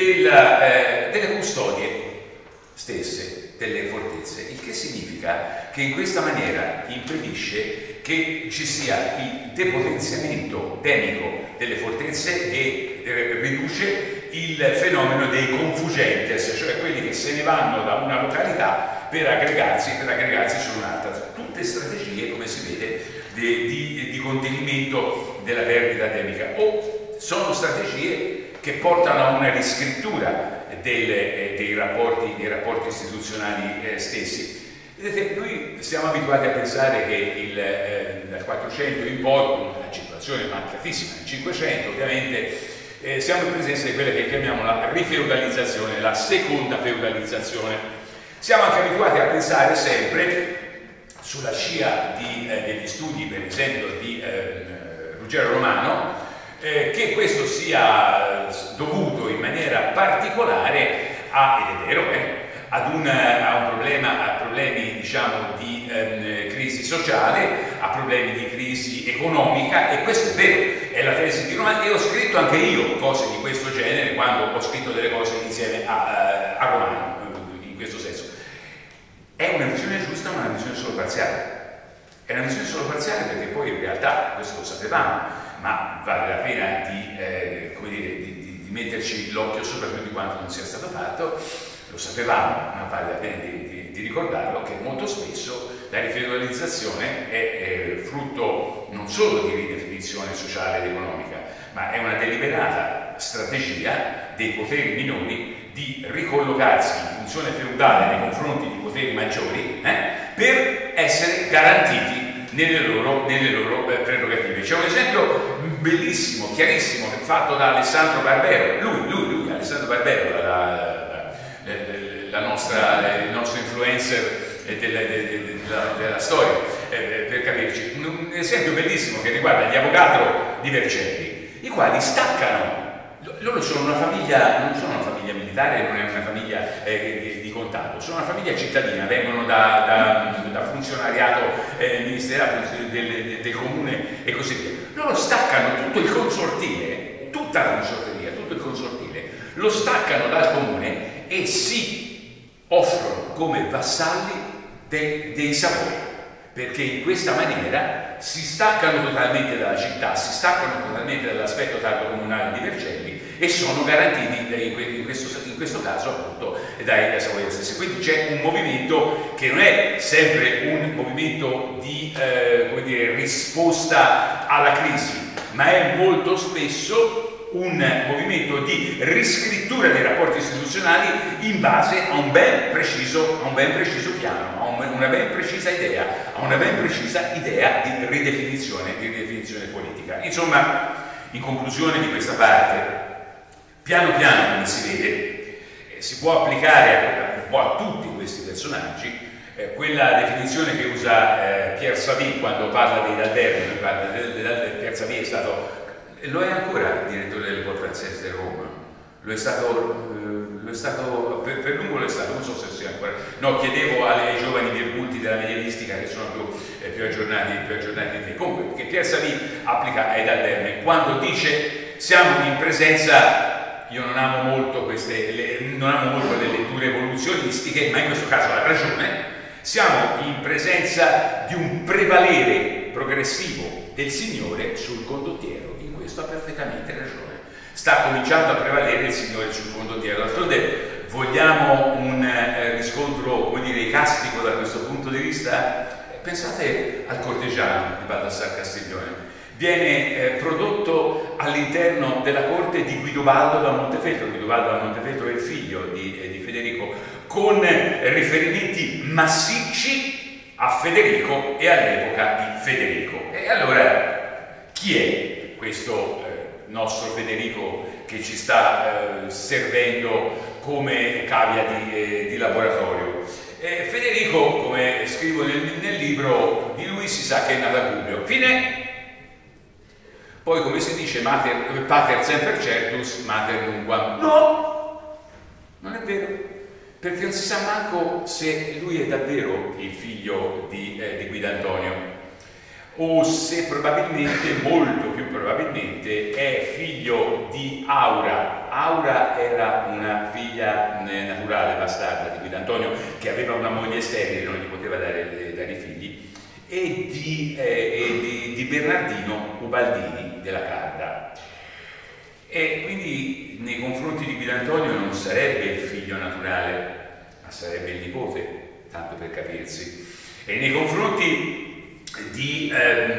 delle custodie stesse delle fortezze, il che significa che in questa maniera impedisce che ci sia il depotenziamento demico delle fortezze e riduce il fenomeno dei confugentes, cioè quelli che se ne vanno da una località per aggregarsi su un'altra. Tutte strategie, come si vede, di contenimento della perdita demica, o sono strategie che portano a una riscrittura dei rapporti istituzionali stessi. Vedete, noi siamo abituati a pensare che dal 400 in poi, con una situazione marcatissima nel 500 ovviamente, siamo in presenza di quella che chiamiamo la rifeudalizzazione, la seconda feudalizzazione. Siamo anche abituati a pensare sempre, sulla scia degli studi, per esempio, di Ruggero Romano, che questo sia dovuto in maniera particolare ed è vero, a problemi, diciamo, di crisi sociale, a problemi di crisi economica, e questo è vero, è la tesi di Romano, e ho scritto anche io cose di questo genere quando ho scritto delle cose insieme a Romano, in questo senso. È una visione giusta, ma una visione solo parziale. È una visione solo parziale perché poi in realtà, questo lo sapevamo, ma vale la pena di metterci l'occhio sopra più di quanto non sia stato fatto. Lo sapevamo, ma vale la pena di ricordarlo, che molto spesso la rifeudalizzazione è frutto non solo di ridefinizione sociale ed economica, ma è una deliberata strategia dei poteri minori di ricollocarsi in funzione feudale nei confronti di poteri maggiori per essere garantiti nelle loro prerogative. C'è un esempio bellissimo, chiarissimo, fatto da Alessandro Barbero, lui Alessandro Barbero, il nostro influencer della storia, per capirci, un esempio bellissimo che riguarda gli Avogadro di Vercelli, i quali staccano. Loro sono una famiglia, non sono una famiglia militare, non è una famiglia di contado, sono una famiglia cittadina, vengono da funzionariato ministeriale del comune e così via. Loro staccano tutto il consortile, tutta la consorteria, tutto il consortile, lo staccano dal comune e si offrono come vassalli dei Savoia, perché in questa maniera si staccano totalmente dalla città, si staccano totalmente dall'aspetto tardo comunale di Vercelli e sono garantiti in questo caso appunto dai Savoia stessi. Quindi c'è un movimento che non è sempre un movimento di risposta alla crisi, ma è molto spesso un movimento di riscrittura dei rapporti istituzionali in base a un ben preciso piano, a una ben precisa idea di ridefinizione politica. Insomma, in conclusione di questa parte, piano piano, come si vede, si può applicare un po' a tutti questi personaggi quella definizione che usa Pierre Savy quando parla dei Daldermi. Pierre Savy è stato, lo è ancora, direttore dell'École Française di Roma, lo è stato per lungo, lo è stato, non so se sia ancora, no, chiedevo ai giovani virgulti della mediavistica che sono più aggiornati di me. Comunque, che Pierre Savy applica ai Daldermi quando dice siamo in presenza, io non amo molto le letture evoluzionistiche, ma in questo caso ha ragione, siamo in presenza di un prevalere progressivo del Signore sul condottiero. In questo ha perfettamente ragione. Sta cominciando a prevalere il Signore sul condottiero. D'altronde vogliamo un riscontro, come dire, icastico da questo punto di vista? Pensate al Cortegiano di Baldassar Castiglione. Viene prodotto all'interno della corte di Guidobaldo da Montefeltro. Guidobaldo da Montefeltro è il figlio di Federico, con riferimenti massicci a Federico e all'epoca di Federico. E allora chi è questo nostro Federico che ci sta servendo come cavia di laboratorio? Federico, come scrivo nel libro, di lui si sa che è nato a Gubbio. Fine. Poi, come si dice, pater semper certus, mater nunquam. No, non è vero, perché non si sa manco se lui è davvero il figlio di Guidantonio, o se probabilmente, molto più probabilmente, è figlio di Aura. Aura era una figlia naturale bastarda di Guidantonio, che aveva una moglie sterile, non gli poteva dare figli, e di Bernardino Ubaldini della Carda. E quindi nei confronti di Guidantonio non sarebbe il figlio naturale, ma sarebbe il nipote, tanto per capirsi. E nei confronti di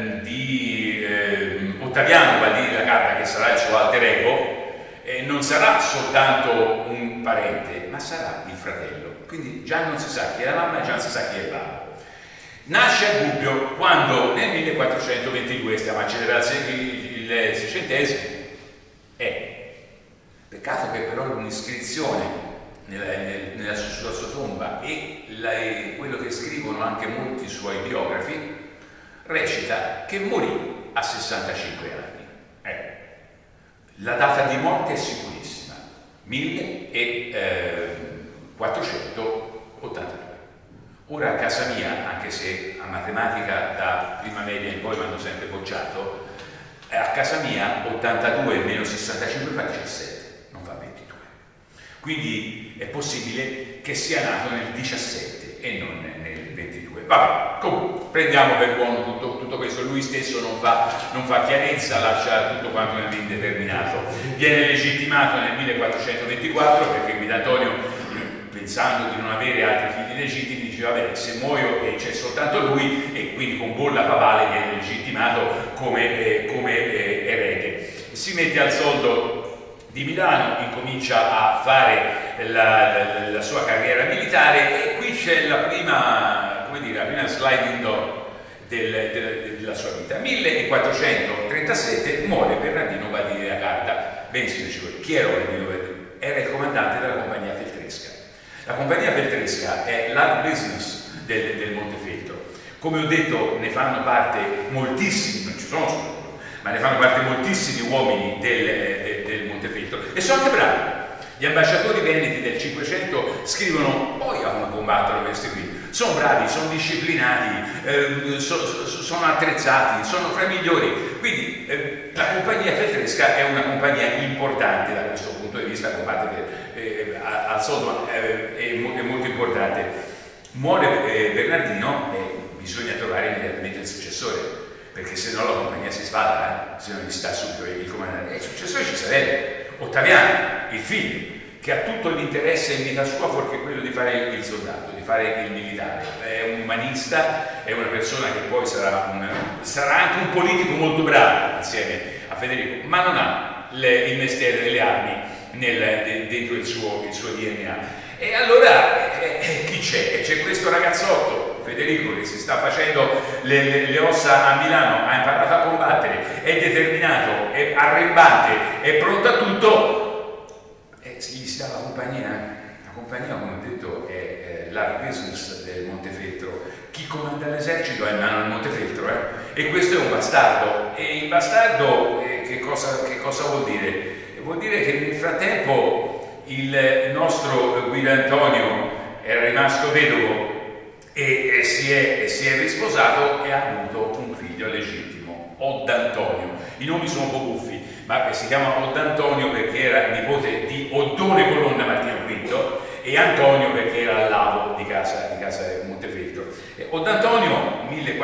Ottaviano Ubaldini della Carda, che sarà il suo alter ego, non sarà soltanto un parente, ma sarà il fratello. Quindi già non si sa chi è la mamma e già non si sa chi è il babbo. Nasce a Gubbio quando nel 1422, stiamo a celebrare il 600esimo, peccato che però l'iscrizione sulla sua tomba e quello che scrivono anche molti suoi biografi, recita che morì a 65 anni. La data di morte è sicurissima, 1482. Ora a casa mia, anche se a matematica da prima media in poi mi hanno sempre bocciato, a casa mia 82 meno 65 fa 17, non fa 22. Quindi è possibile che sia nato nel 17 e non nel 22. Vabbè, comunque prendiamo per buono tutto questo. Lui stesso non fa chiarezza, lascia tutto quanto nell'indeterminato. Viene legittimato nel 1424 perché Guido Antonio, pensando di non avere altri figli legittimi, diceva vabbè, se muoio e c'è soltanto lui, e quindi con bolla papale viene legittimato come erede. Si mette al soldo di Milano, incomincia a fare la sua carriera militare, e qui c'è la prima, come dire, la prima sliding door della sua vita. 1437 muore Bernardino Badini da Carta. Benissimo, chi era Bernardino Badini? Era il comandante della compagnia feltresca. La compagnia feltresca è l'art business del Montefeltro. Come ho detto, ne fanno parte moltissimi, non ci sono solo loro, ma ne fanno parte moltissimi uomini del Montefeltro, e sono anche bravi. Gli ambasciatori veneti del Cinquecento scrivono: poi a come combattono questi qui. Sono bravi, sono disciplinati, sono attrezzati, sono fra i migliori. Quindi la compagnia feltresca è una compagnia importante da questo punto di vista, combatte al soldo è molto importante. Muore Bernardino e bisogna trovare immediatamente il successore, perché se no la compagnia si sfada, se non gli sta subito il comandante. E il successore ci sarebbe Ottaviano, il figlio, che ha tutto l'interesse in vita sua fuorché quello di fare il soldato, di fare il militare. È un umanista, è una persona che poi sarà anche un politico molto bravo insieme a Federico, ma non ha il mestiere delle armi dentro il suo DNA. E allora chi c'è? C'è questo ragazzotto Federico che si sta facendo le ossa a Milano, ha imparato a combattere, è determinato, è arrembante, è pronto a tutto. Gli si dà la compagnia. La compagnia, come ho detto, è l'art business del Montefeltro. Chi comanda l'esercito è in mano al Montefeltro, e questo è un bastardo. E il bastardo che cosa vuol dire? Vuol dire che nel frattempo il nostro Guido Antonio era rimasto vedovo e si è risposato e ha avuto un figlio legittimo, Oddantonio. I nomi sono un po' buffi, ma si chiama Oddantonio perché era nipote di Oddone Colonna Martino V e Antonio perché era allavo di casa Montefeltro. Oddantonio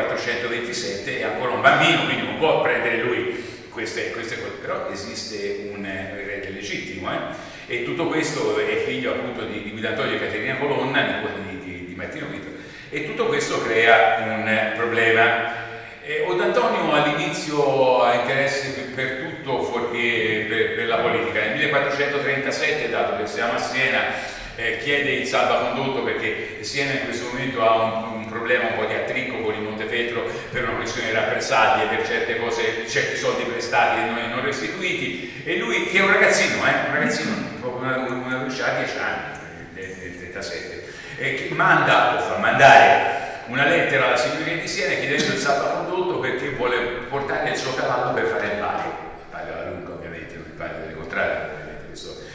1427 è ancora un bambino, quindi non può prendere lui queste cose, però esiste un erede legittimo, e tutto questo è figlio appunto di Guido Antonio e Caterina Colonna, nipote di Martino V, e tutto questo crea un problema. Oddantonio all'inizio ha interessi per tutto fuorché per la politica. Nel 1437, dato che siamo a Siena, chiede il salvacondotto perché Siena in questo momento ha un problema un po' di attricco con il Montefeltro per una questione di rappresaglie, per certe cose, certi soldi prestati e non restituiti, e lui, che è un ragazzino, proprio una ruscia a 10 anni, nel 37, che manda o fa mandare una lettera alla signoria di Siena chiedendo il salvacondotto perché vuole portare il suo cavallo per fare il palio alla lunga, ovviamente, non il palio delle contrarie, ovviamente.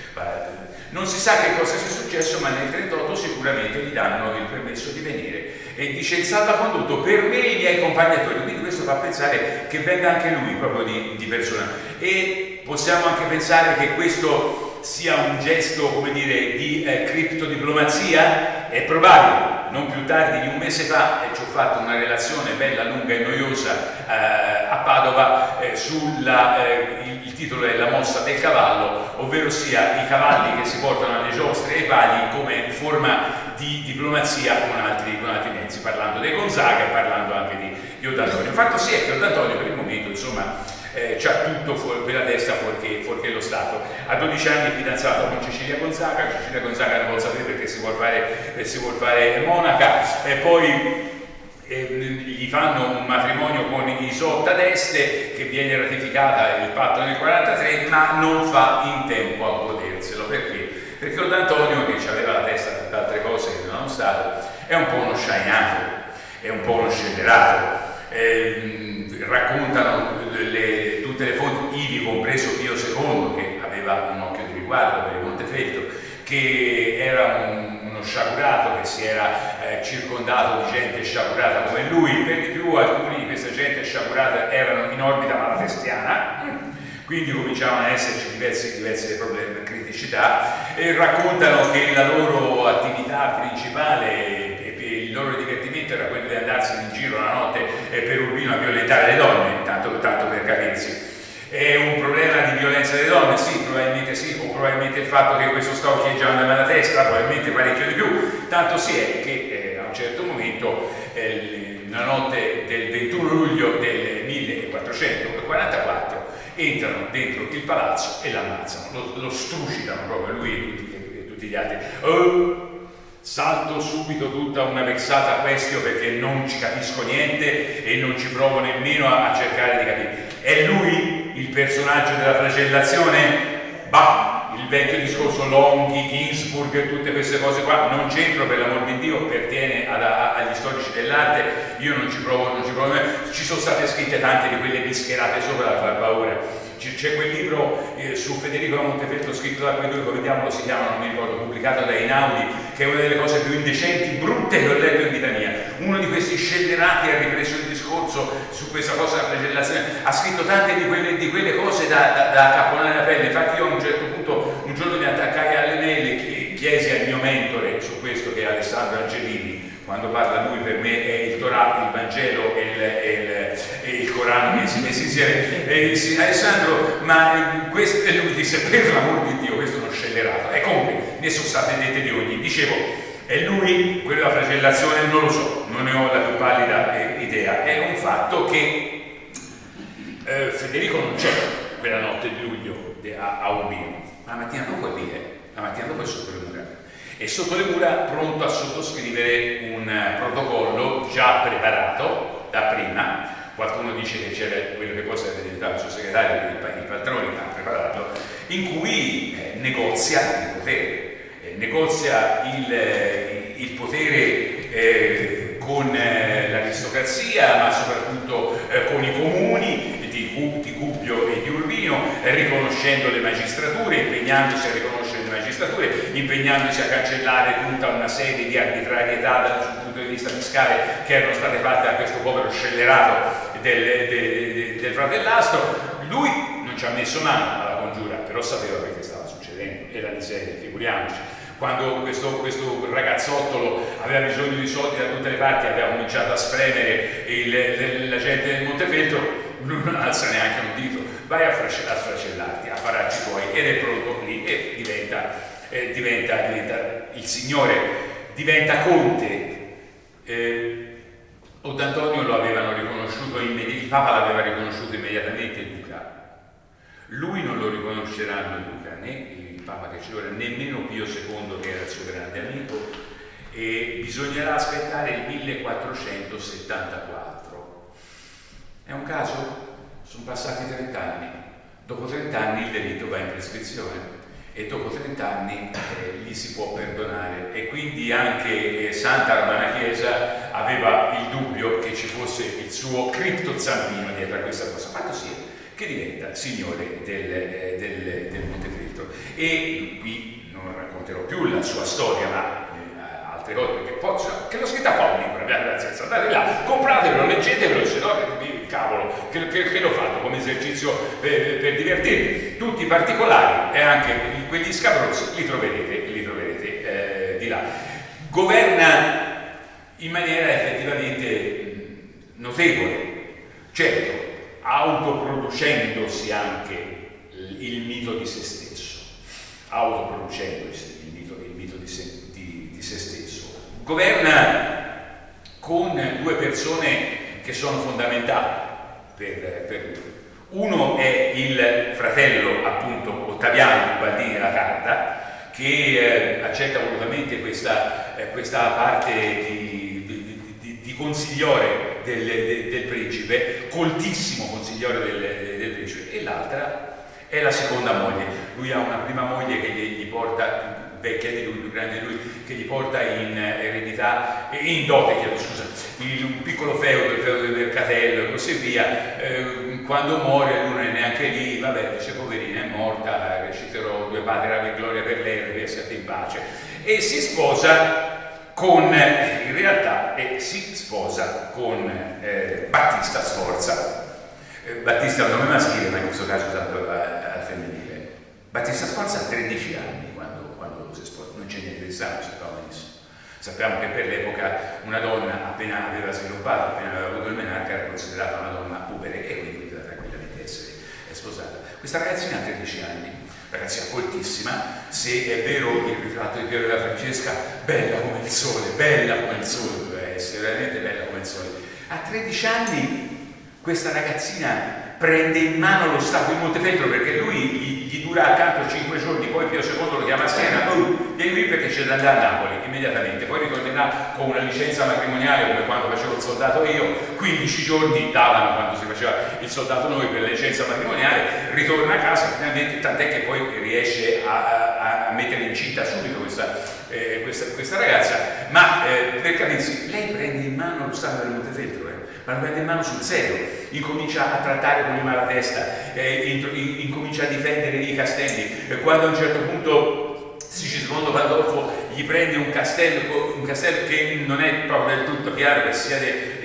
Non si sa che cosa sia successo, ma nel 38 sicuramente gli danno il permesso di venire e dice il salvacondotto per me e i miei accompagnatori, quindi questo fa pensare che venga anche lui proprio di persona, e possiamo anche pensare che questo sia un gesto, come dire, di criptodiplomazia. È probabile. Non più tardi di un mese fa ci ho fatto una relazione bella, lunga e noiosa a Padova il titolo è La mossa del cavallo, ovvero sia i cavalli che si portano alle giostre e ai pali come forma di diplomazia con altri mezzi, parlando dei Gonzaga e parlando anche di Oddantonio. Il fatto sì è che Oddantonio per il momento, insomma, c'ha tutto per la testa fuorché lo Stato. A 12 anni è fidanzato con Cecilia Gonzaga non vuol sapere perché si vuol fare monaca, e poi gli fanno un matrimonio con Isotta d'Este che viene ratificata il patto nel 43, ma non fa in tempo a goderselo. Perché? Perché Oddantonio, che aveva stato, è un po' uno sciainato, è un po' uno scellerato. Raccontano tutte le fonti, ivi compreso Pio II, che aveva un occhio di riguardo per il Montefeltro, che era uno sciagurato, che si era circondato di gente sciagurata come lui. Per di più alcuni di questa gente sciagurata erano in orbita malatestiana, quindi cominciavano ad esserci diverse problemi, criticità, e raccontano che la loro attività principale, il loro divertimento era quello di andarsene in giro la notte per Urbino a violentare le donne, tanto per capirsi. È un problema di violenza delle donne? Sì, o probabilmente il fatto che questo sta occhieggiando nella testa, probabilmente parecchio di più. Tanto si è che a un certo momento, la notte del 21 luglio del 1444, entrano dentro il palazzo e l'ammazzano, lo strucidano proprio lui e tutti gli altri. Salto subito tutta una vexata questione, perché non ci capisco niente e non ci provo nemmeno a cercare di capire. È lui il personaggio della flagellazione? Bah, il vecchio discorso Longhi, Ginsburg e tutte queste cose qua non c'entro, per l'amor di Dio, appartiene agli storici dell'arte. Io non ci provo. Ci sono state scritte tante di quelle bischerate sopra da far paura. C'è quel libro su Federico da Montefeltro, scritto da quei due, come diavolo si chiama, non mi ricordo, pubblicato da Einaudi, che è una delle cose più indecenti, brutte che ho letto in vita mia. Uno di questi scellerati ha ripreso il discorso su questa cosa della flagellazione, ha scritto tante di quelle cose da accapponare la pelle. Infatti io a un certo punto, un giorno mi attaccai alle mail e chiesi al mio mentore su questo, che è Alessandro Angelini. Quando parla lui, per me è il Torah, il Vangelo e il Corano messi insieme. E dissi: Alessandro, ma questo, e lui mi disse: per l'amor di Dio, questo è uno scellerato. E comunque ne sono state dette di ogni. Dicevo, è lui quello della flagellazione? Non lo so, non ne ho la più pallida idea. È un fatto che Federico non c'era quella notte di luglio a Urbino, ma la mattina dopo è lì, la mattina dopo è sotto le mura. E sotto le mura, pronto a sottoscrivere un protocollo già preparato da prima. Qualcuno dice che c'era quello che poi sarebbe diventato il suo segretario, il Paltroni, che ha preparato, in cui negozia il potere. Negozia il potere con l'aristocrazia, ma soprattutto con i comuni di Gubbio e di Urbino, riconoscendo le magistrature, impegnandosi a riconoscere le magistrature, impegnandosi a cancellare tutta una serie di arbitrarietà dal punto di vista fiscale che erano state fatte da questo povero scellerato del fratellastro. Lui non ci ha messo mano alla congiura, però sapeva quello che stava succedendo, era miseria, figuriamoci. Quando questo ragazzottolo aveva bisogno di soldi da tutte le parti, aveva cominciato a spremere la gente del Montefeltro, non alza neanche un dito, vai a sfracellarti, a fararci tuoi, ed è pronto lì e diventa il signore, diventa conte. Odd'Antonio lo avevano riconosciuto il Papa l'aveva riconosciuto immediatamente duca. Lui non lo riconosceranno duca, né il Papa che c'era, nemmeno Pio II, che era il suo grande amico, e bisognerà aspettare il 1474. È un caso? Sono passati 30 anni. Dopo 30 anni il delitto va in prescrizione e dopo 30 anni gli si può perdonare, e quindi anche Santa Romana Chiesa aveva il dubbio che ci fosse il suo criptozampino dietro a questa cosa. Fatto sia che diventa signore del Montefeltro, e qui non racconterò più la sua storia, ma altre cose, che l'ho scritta qua un libro, grazie, andate là, compratelo, leggetevelo, se no cavolo, che l'ho fatto come esercizio per divertirmi. Tutti i particolari e anche quelli scabrosi li troverete di là. Governa in maniera effettivamente notevole, certo, autoproducendosi anche il mito di se stesso, autoproducendosi il mito di se stesso. Governa con due persone che sono fondamentali per lui. Uno è il fratello, appunto, Ottaviano Ubaldini della Carta, che accetta volutamente questa parte di consigliore del principe, coltissimo consigliere del principe, e l'altra è la seconda moglie. Lui ha una prima moglie che gli porta vecchia di lui, più grande di lui, che gli porta in eredità, in dote, scusa, un piccolo feudo, il feudo del Mercatello e così via. Quando muore lui non è neanche lì, vabbè, dice poverina, è morta, reciterò due padre ave gloria per lei, riescate in pace. E si sposa con, in realtà, si sposa con Battista Sforza. Battista è un nome maschile, ma in questo caso usato al femminile. Battista Sforza ha 13 anni quando si sposa, non c'è niente di strano, sappiamo benissimo. Sappiamo che per l'epoca una donna appena aveva sviluppato, appena aveva avuto il menarca, era considerata una donna pubere e quindi poteva tranquillamente essere sposata. Questa ragazzina ha 13 anni, ragazzina coltissima, se è vero il ritratto di Piero della Francesca, bella come il sole, doveva essere veramente bella come il sole. A 13 anni questa ragazzina prende in mano lo Stato di Montefeltro, perché lui gli dura accanto 5 giorni, poi Pio II lo chiama a Siena, vieni qui perché c'è da andare a Napoli immediatamente, poi ritornerà con una licenza matrimoniale come quando facevo il soldato io, 15 giorni davano quando si faceva il soldato noi per la licenza matrimoniale, ritorna a casa finalmente, tant'è che poi riesce a mettere incinta subito questa ragazza, ma per capirsi, lei prende in mano lo Stato del Montefeltro, ma lo prende in mano sul serio, incomincia a trattare con i malatesta, incomincia a difendere i castelli, quando a un certo punto Sigismondo Pandolfo gli prende un castello che non è proprio del tutto chiaro che sia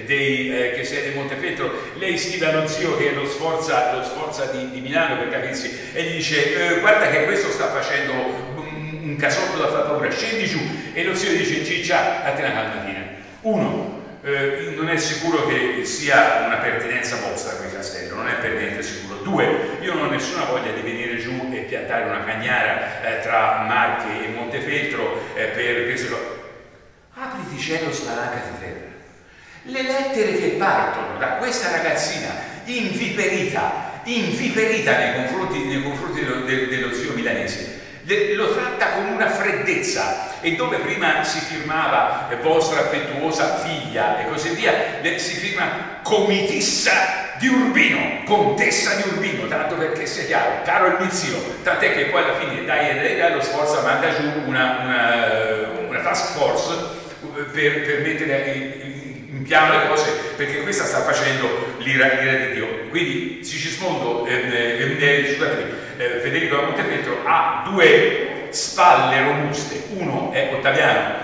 di Montefeltro, lei scrive allo zio che è lo Sforza di Milano, per capirsi, e gli dice guarda che questo sta facendo un casotto da far paura, scendi giù, e lo zio dice ciccia, a te una calmatina. Uno, non è sicuro che sia una pertinenza vostra quel castello, non è per niente sicuro. Due, io non ho nessuna voglia di venire giù e piantare una cagnara tra Marche e Montefeltro per queste cose. Apriti cielo, spalancati terra. Le lettere che partono da questa ragazzina inviperita nei confronti dello zio milanese, lo tratta con una freddezza, e dove prima si firmava vostra affettuosa figlia e così via, si firma comitissa di Urbino, contessa di Urbino, tanto perché sia chiaro, caro il mio zio, tant'è che poi alla fine dai lo Sforza manda giù una task force per mettere in piano le cose, perché questa sta facendo l'ira di Dio. Quindi Sigismondo Federico da Montefeltro ha due spalle robuste, uno è Ottaviano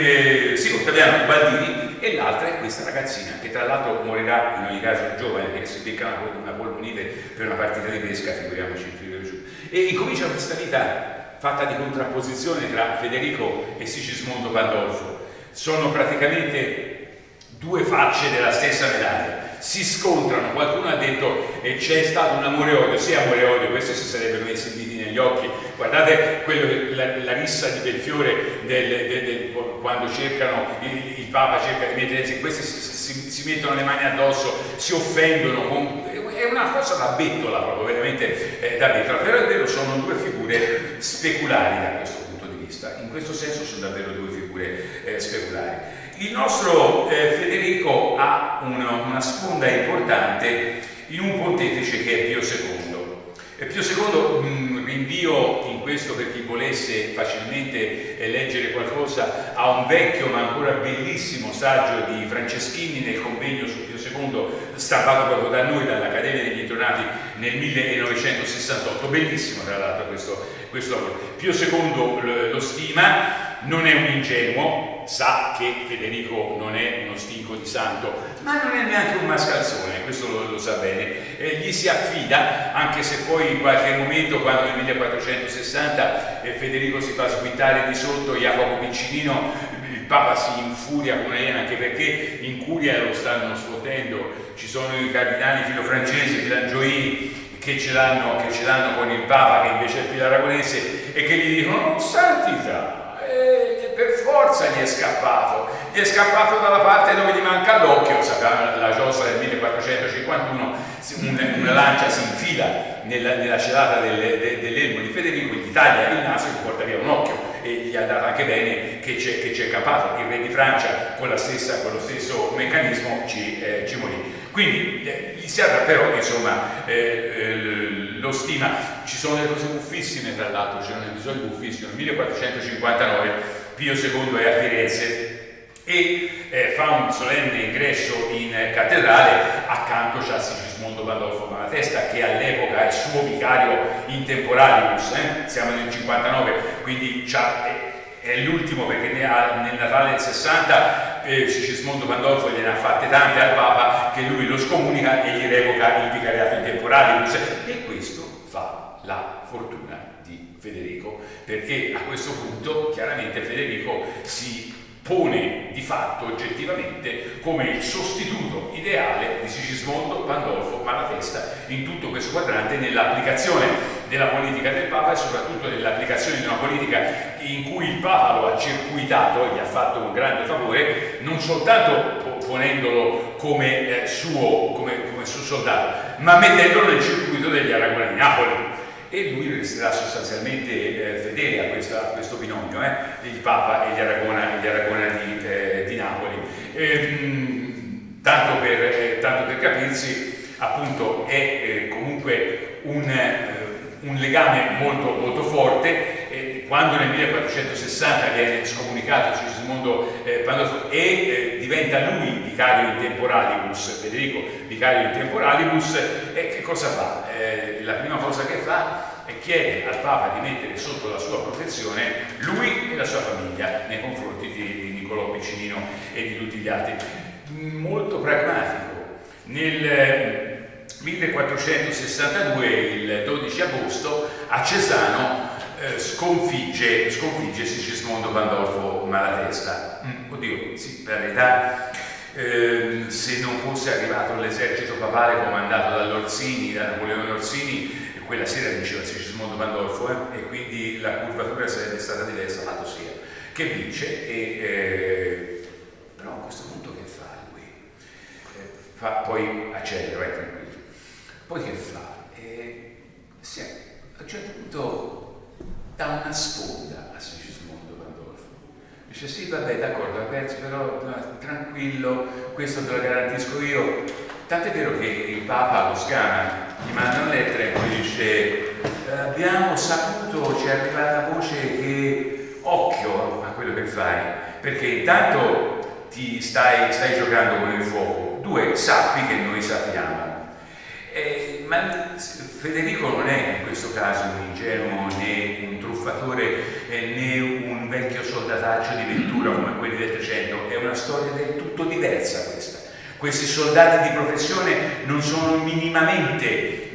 Baldini e l'altra è questa ragazzina, che tra l'altro morirà in ogni caso giovane, perché si becca una polmonite per una partita di pesca, figuriamoci giù. E incomincia questa vita fatta di contrapposizione tra Federico e Sigismondo Pandolfo. Sono praticamente due facce della stessa medaglia, si scontrano. Qualcuno ha detto c'è stato un amore e odio, sì, amore e odio, questo si sarebbe messi i diti negli occhi. Guardate la rissa di Belfiore quando il Papa cerca di mettere, questi si mettono le mani addosso, si offendono, è una cosa da bettola proprio, veramente da bettola, però è vero, sono due figure speculari da questo punto di vista, in questo senso sono davvero due figure speculari. Il nostro Federico ha una sponda importante in un pontefice che è Pio II. Pio II, rinvio in questo per chi volesse facilmente leggere qualcosa, a un vecchio ma ancora bellissimo saggio di Franceschini nel convegno su Pio II, stampato proprio da noi, dall'Accademia degli Intronati nel 1968, bellissimo tra l'altro questo lavoro. Pio II lo stima, non è un ingenuo, sa che Federico non è uno stinco di santo, ma non è neanche un mascalzone, questo lo sa bene, gli si affida, anche se poi in qualche momento, quando nel 1460 Federico si fa sguittare di sotto Jacopo Piccinino, il Papa si infuria con una anche perché in Curia lo stanno sfottendo, ci sono i cardinali filofrancesi, filangioini, che ce l'hanno con il Papa, che invece è filaragonese, e che gli dicono "Oh, santità, per forza gli è scappato dalla parte dove gli manca l'occhio". Sappiamo la giostra del 1451, una lancia si infila nella celata dell'elmo di Federico, gli taglia il naso e gli porta via un occhio, e gli è andata anche bene che c'è capato. Il re di Francia con lo stesso meccanismo ci morì. Quindi però insomma lo lo stima. Ci sono delle cose buffissime, tra l'altro, c'è un episodio buffissimo. Nel 1459 Pio II è a Firenze e fa un solenne ingresso in cattedrale. Accanto c'è Sigismondo Pandolfo Malatesta, che all'epoca è suo vicario in temporalibus, siamo nel 59, quindi è l'ultimo, perché nel Natale del 60 Sigismondo Pandolfo gliene ha fatte tante al Papa che lui lo scomunica e gli revoca il vicariato in temporalibus, e questo fa la fortuna di Federico, perché a questo punto chiaramente Federico si pone di fatto oggettivamente come il sostituto ideale di Sigismondo Pandolfo Malatesta in tutto questo quadrante, nell'applicazione della politica del Papa e soprattutto nell'applicazione di una politica in cui il Papa lo ha circuitato e gli ha fatto un grande favore, non soltanto ponendolo come suo soldato, ma mettendolo nel circuito degli Aragona di Napoli. E lui resterà sostanzialmente fedele a questo binomio, il Papa e gli Aragona di Napoli. Tanto per capirsi, appunto, è comunque un legame molto, molto forte. Quando nel 1460 viene scomunicato Sigismondo Pandolfo e diventa lui vicario in temporalibus, Federico vicario in temporalibus, che cosa fa? La prima cosa che fa è chiede al Papa di mettere sotto la sua protezione lui e la sua famiglia nei confronti di Niccolò Piccinino e di tutti gli altri. Molto pragmatico. Nel 1462, il 12 agosto, a Cesano sconfigge Sigismondo Pandolfo Malatesta. Oddio, sì, per verità, se non fosse arrivato l'esercito papale comandato da Napoleone Orsini, quella sera vinceva Sigismondo Pandolfo, e quindi la curvatura sarebbe stata diversa, fatto sia che vince. Però a questo punto che fa lui? Poi accelera, vai tranquillo. Poi che fa? A un certo punto dà una sponda a Sigismondo Pandolfo. Dice: sì, vabbè, d'accordo, ragazzi, però tranquillo, questo te lo garantisco io. Tant'è vero che il Papa lo sgama, gli manda una lettera e poi dice: abbiamo saputo, ci è arrivata voce che occhio a quello che fai, perché intanto ti stai giocando con il fuoco, 2, sappi che noi sappiamo. Ma Federico non è in questo caso un ingenuo, né un truffatore, né un vecchio soldataccio di vettura come quelli del 300, è una storia del tutto diversa questa. Questi soldati di professione non sono minimamente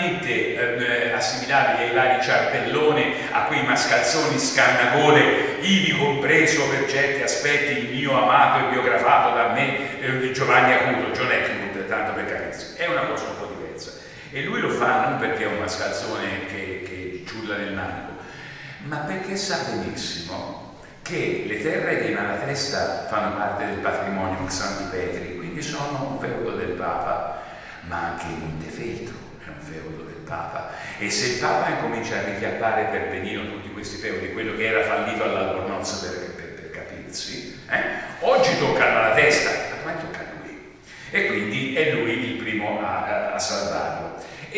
assimilabili ai vari Ciarpellone, a quei mascalzoni scannagole, ivi compreso per certi aspetti il mio amato e biografato da me Giovanni Acuto, John Atwood, tanto per capirsi. È una cosa un po' diversa. E lui lo fa non perché è un mascalzone che ciulla nel manico, ma perché sa benissimo che le terre di Malatesta fanno parte del patrimonio Xanti Petri, quindi sono un feudo del Papa, ma anche Montefeltro è un feudo del Papa. E se il Papa incomincia a richiappare per benino tutti questi feudi, quello che era fallito all'Albornoz per capirsi, oggi tocca a Malatesta, ma domani tocca a lui. E quindi è lui il primo a salvarlo.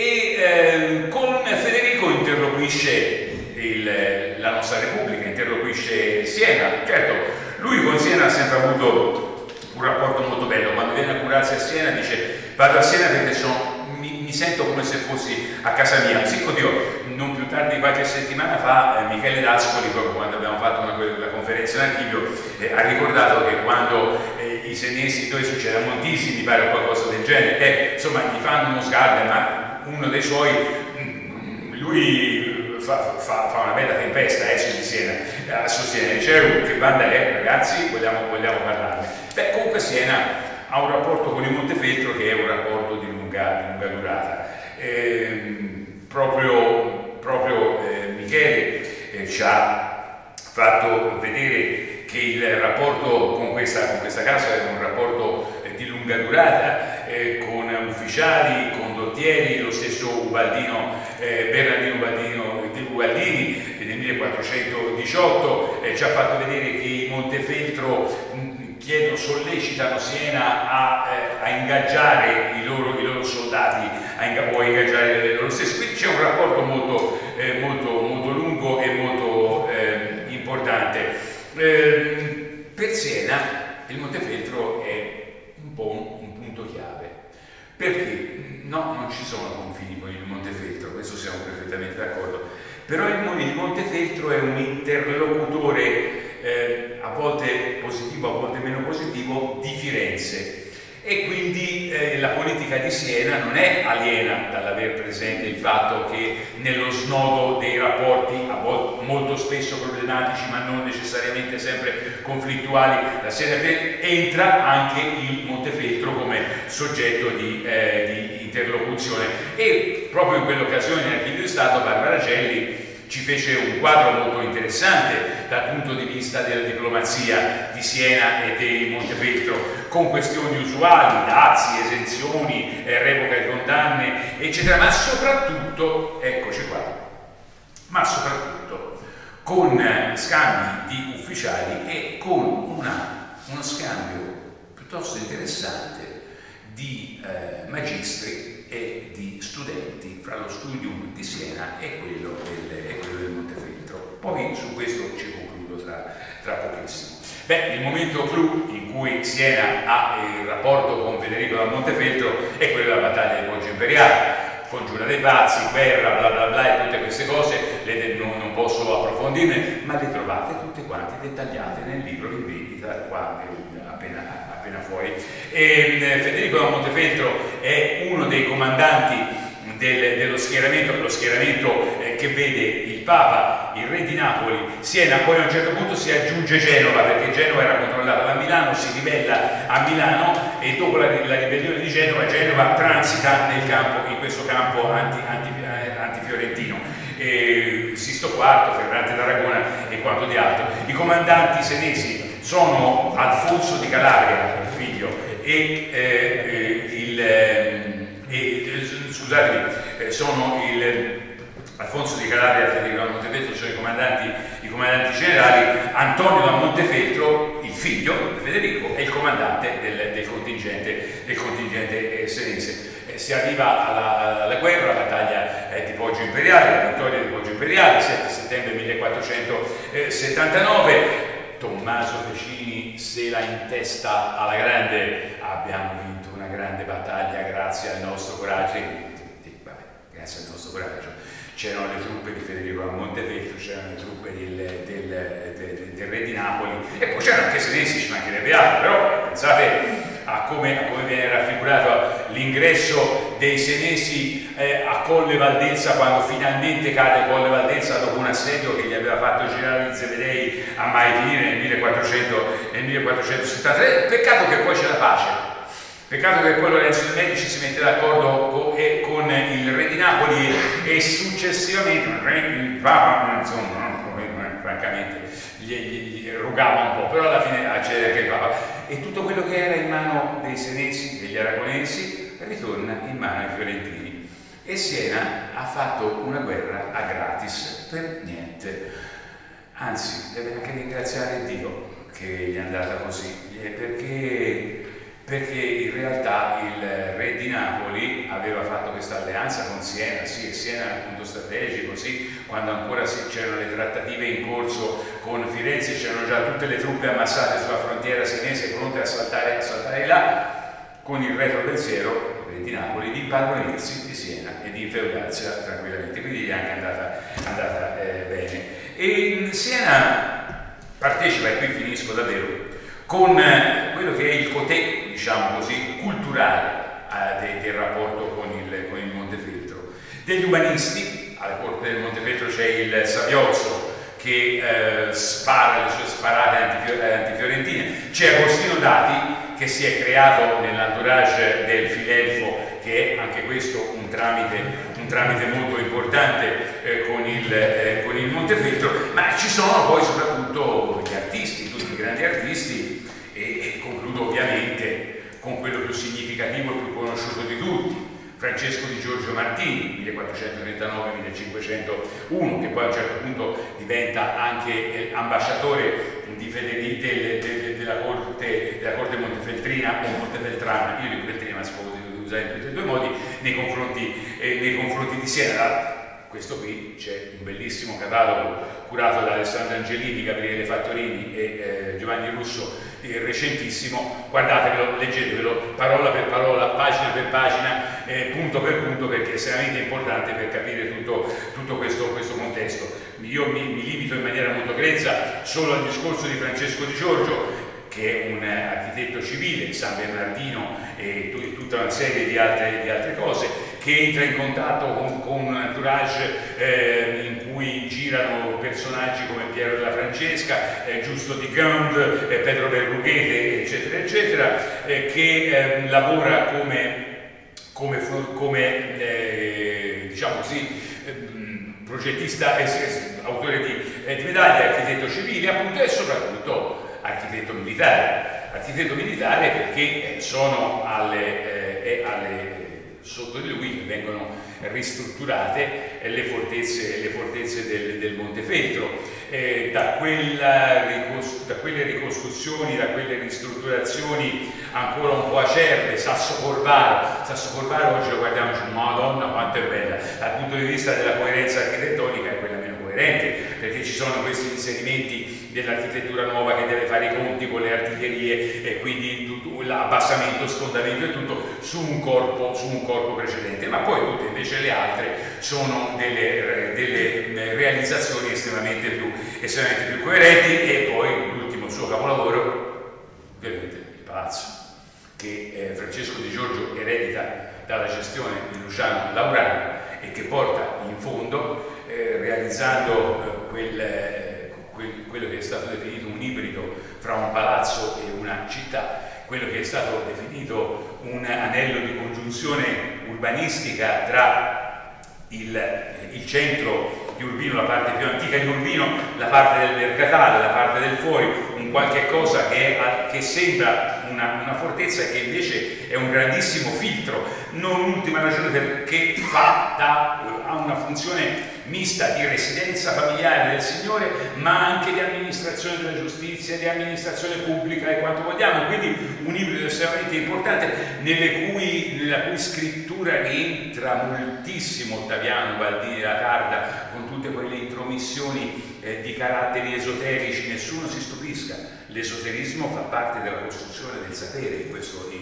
E con Federico interloquisce la nostra Repubblica, interloquisce Siena. Certo, lui con Siena ha sempre avuto un rapporto molto bello. Quando viene a curarsi a Siena dice: vado a Siena perché mi sento come se fossi a casa mia. Sì, oddio, non più tardi, qualche settimana fa, Michele D'Ascoli, proprio quando abbiamo fatto la conferenza in archivio, ha ricordato che quando i senesi, dove succede a Montisi, mi pare qualcosa del genere, insomma gli fanno uno sgarbo, ma uno dei suoi, lui fa una bella tempesta su Siena, dice: che banda è, ragazzi, vogliamo parlarne. Beh, comunque Siena ha un rapporto con il Montefeltro che è un rapporto di lunga durata. Proprio Michele ci ha fatto vedere che il rapporto con questa casa è un rapporto di lunga durata, con ufficiali, condottieri. Lo stesso Ubaldino, Bernardino Ubaldini nel 1418 ci ha fatto vedere che i Montefeltro sollecitano Siena a ingaggiare i loro soldati o a ingaggiare loro stessi. Quindi c'è un rapporto molto lungo e molto importante. Per Siena il Montefeltro è un po' un punto chiave, perché non ci sono confini con il Montefeltro, questo siamo perfettamente d'accordo, però il Montefeltro è un interlocutore a volte positivo, a volte meno positivo, di Firenze, e quindi la politica di Siena non è aliena dall'aver presente il fatto che nello snodo dei rapporti, a volte molto spesso problematici ma non necessariamente sempre conflittuali, la Siena entra anche il Montefeltro come soggetto di interlocuzione. E proprio in quell'occasione nell'Archivio di Stato Barbara Gelli ci fece un quadro molto interessante dal punto di vista della diplomazia di Siena e di Montefeltro, con questioni usuali, dazi, esenzioni, revoca di condanne, eccetera, ma soprattutto, eccoci qua, ma soprattutto con scambi di ufficiali e con uno scambio piuttosto interessante di magistri e di studenti fra lo studium di Siena e quello del Montefeltro. Poi su questo ci concludo tra pochissimo. Il momento clou in cui Siena ha il rapporto con Federico da Montefeltro è quello della battaglia di Poggio Imperiale, congiura dei pazzi, guerra, bla bla bla e tutte queste cose, non posso approfondirne, ma le trovate tutte quante dettagliate nel libro in vendita qua appena fuori. Federico da Montefeltro è uno dei comandanti dello schieramento, lo schieramento che vede il Papa, il Re di Napoli, Siena, poi a un certo punto si aggiunge Genova, perché Genova era controllata da Milano, si ribella a Milano e dopo la ribellione di Genova transita in questo campo antifiorentino. Sisto IV, Ferrante d'Aragona e quanto di altro. I comandanti senesi sono Alfonso di Calabria, il figlio, sono Alfonso di Calabria e Federico da Montefeltro, sono i comandanti generali. Antonio da Montefeltro, il figlio di Federico, è il comandante del contingente senese. Si arriva alla guerra, alla battaglia di Poggio Imperiale, la vittoria di Poggio Imperiale, 7 settembre 1479. Tommaso Fecini se la intesta alla grande: abbiamo vinto una grande battaglia grazie al nostro coraggio. Grazie al nostro coraggio. C'erano le truppe di Federico da Montefeltro, c'erano le truppe del Re di Napoli e poi c'erano anche senesi, ci mancherebbe altro, però pensate a come viene raffigurato l'ingresso dei senesi a Colle Valdensa, quando finalmente cade Colle Valdensa dopo un assedio che gli aveva fatto girare gli Zebedei a mai finire nel 1473. Peccato che poi c'è la pace. Peccato che poi Lorenzo de' Medici si mette d'accordo con il Re di Napoli e successivamente il Papa, insomma, francamente, gli rugava un po', però alla fine accede anche il Papa. E tutto quello che era in mano dei senesi, degli aragonesi, ritorna in mano ai fiorentini. E Siena ha fatto una guerra a gratis, per niente. Anzi, deve anche ringraziare Dio che gli è andata così, perché in realtà il Re di Napoli aveva fatto questa alleanza con Siena, sì, e Siena era un punto strategico, sì, quando ancora c'erano le trattative in corso con Firenze, c'erano già tutte le truppe ammassate sulla frontiera senese pronte a saltare là, con il retro pensiero, il Re di Napoli, di impadronirsi di Siena e di infeudarsela tranquillamente, quindi gli è anche andata bene. E Siena partecipa, e qui finisco davvero, con quello che è il cotè, diciamo così, culturale del rapporto con il Montefeltro. Degli umanisti, alla corte del Montefeltro c'è il Saviozzo che spara le sue sparate antifiorentine, c'è Agostino Dati che si è creato nell'entourage del Filelfo, che è anche questo un tramite molto importante con il Montefeltro, ma ci sono poi soprattutto gli artisti, tutti i grandi artisti, e concludo ovviamente con quello più significativo e più conosciuto di tutti, Francesco di Giorgio Martini, 1439-1501, che poi a un certo punto diventa anche ambasciatore della corte montefeltrina o montefeltrana, io dico Feltrina ma si può usare in tutti e due i modi, nei confronti di Siena. Questo qui c'è un bellissimo catalogo curato da Alessandro Angelini, Gabriele Fattorini e Giovanni Russo, recentissimo. Guardatevelo, leggetevelo parola per parola, pagina per pagina, punto per punto, perché è estremamente importante per capire tutto questo contesto. Io mi limito in maniera molto grezza solo al discorso di Francesco di Giorgio, che è un architetto civile, San Bernardino e tutta una serie di altre cose, che entra in contatto con un entourage in cui girano personaggi come Piero della Francesca, Giusto di Gand, Pedro Berrughete, eccetera, eccetera, che lavora come diciamo così, progettista, autore di medaglie, architetto civile, appunto, e soprattutto architetto militare, perché sono sotto di lui che vengono ristrutturate le fortezze del Montefeltro. Da quelle ricostruzioni, da quelle ristrutturazioni ancora un po' acerbe, Sasso Corvaro oggi lo guardiamo e diciamo Madonna quanto è bella, dal punto di vista della coerenza architettonica è quella meno coerente, perché ci sono questi inserimenti dell'architettura nuova che deve fare i conti con le artiglierie e quindi l'abbassamento, sfondamento e tutto su un corpo precedente, ma poi tutte invece le altre sono delle realizzazioni estremamente più coerenti. E poi l'ultimo suo capolavoro, ovviamente il palazzo, che Francesco di Giorgio eredita dalla gestione di Luciano Laurano e che porta in fondo realizzando quello che è stato definito un ibrido fra un palazzo e una città, quello che è stato definito un anello di congiunzione urbanistica tra il centro di Urbino, la parte più antica di Urbino, la parte del mercatale, la parte del fuori, un qualche cosa che sembra una fortezza e che invece è un grandissimo filtro, non l'ultima ragione perché ha una funzione mista di residenza familiare del Signore, ma anche di amministrazione della giustizia, di amministrazione pubblica e quanto vogliamo, quindi un ibrido estremamente importante nella cui scrittura rientra moltissimo Ottaviano Baldini da Carda, con tutte quelle intromissioni di caratteri esoterici. Nessuno si stupisca, l'esoterismo fa parte della costruzione del sapere in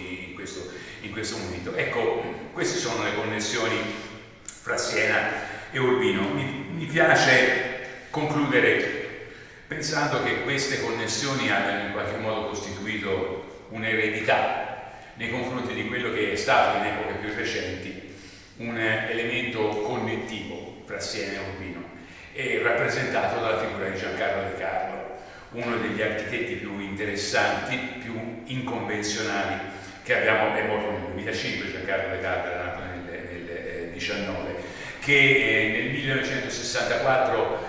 questo momento. Ecco, queste sono le connessioni fra Siena e Urbino. Mi piace concludere pensando che queste connessioni abbiano in qualche modo costituito un'eredità nei confronti di quello che è stato in epoche più recenti un elemento connettivo fra Siena e Urbino, e rappresentato dalla figura di Giancarlo De Carlo, uno degli architetti più interessanti, più inconvenzionali che abbiamo. È morto nel 2005, Giancarlo De Carlo era nato nel 19, che nel 1964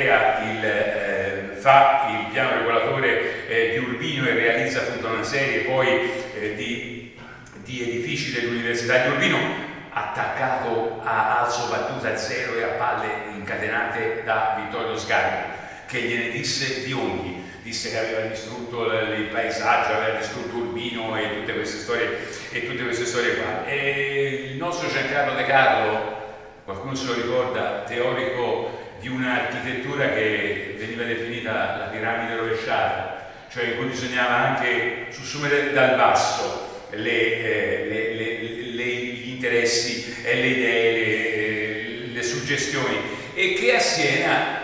fa il piano regolatore di Urbino e realizza tutta una serie poi di edifici dell'Università di Urbino, attaccato a alzo battuta zero e a palle incatenate da Vittorio Sgarbi, che gliene disse di ogni. Disse che aveva distrutto il paesaggio, aveva distrutto Urbino e tutte queste storie qua. E il nostro Giancarlo De Carlo, qualcuno se lo ricorda, teorico di un'architettura che veniva definita la piramide rovesciata, cioè in cui bisognava anche sussumere dal basso gli interessi e le idee, le suggestioni, e che a Siena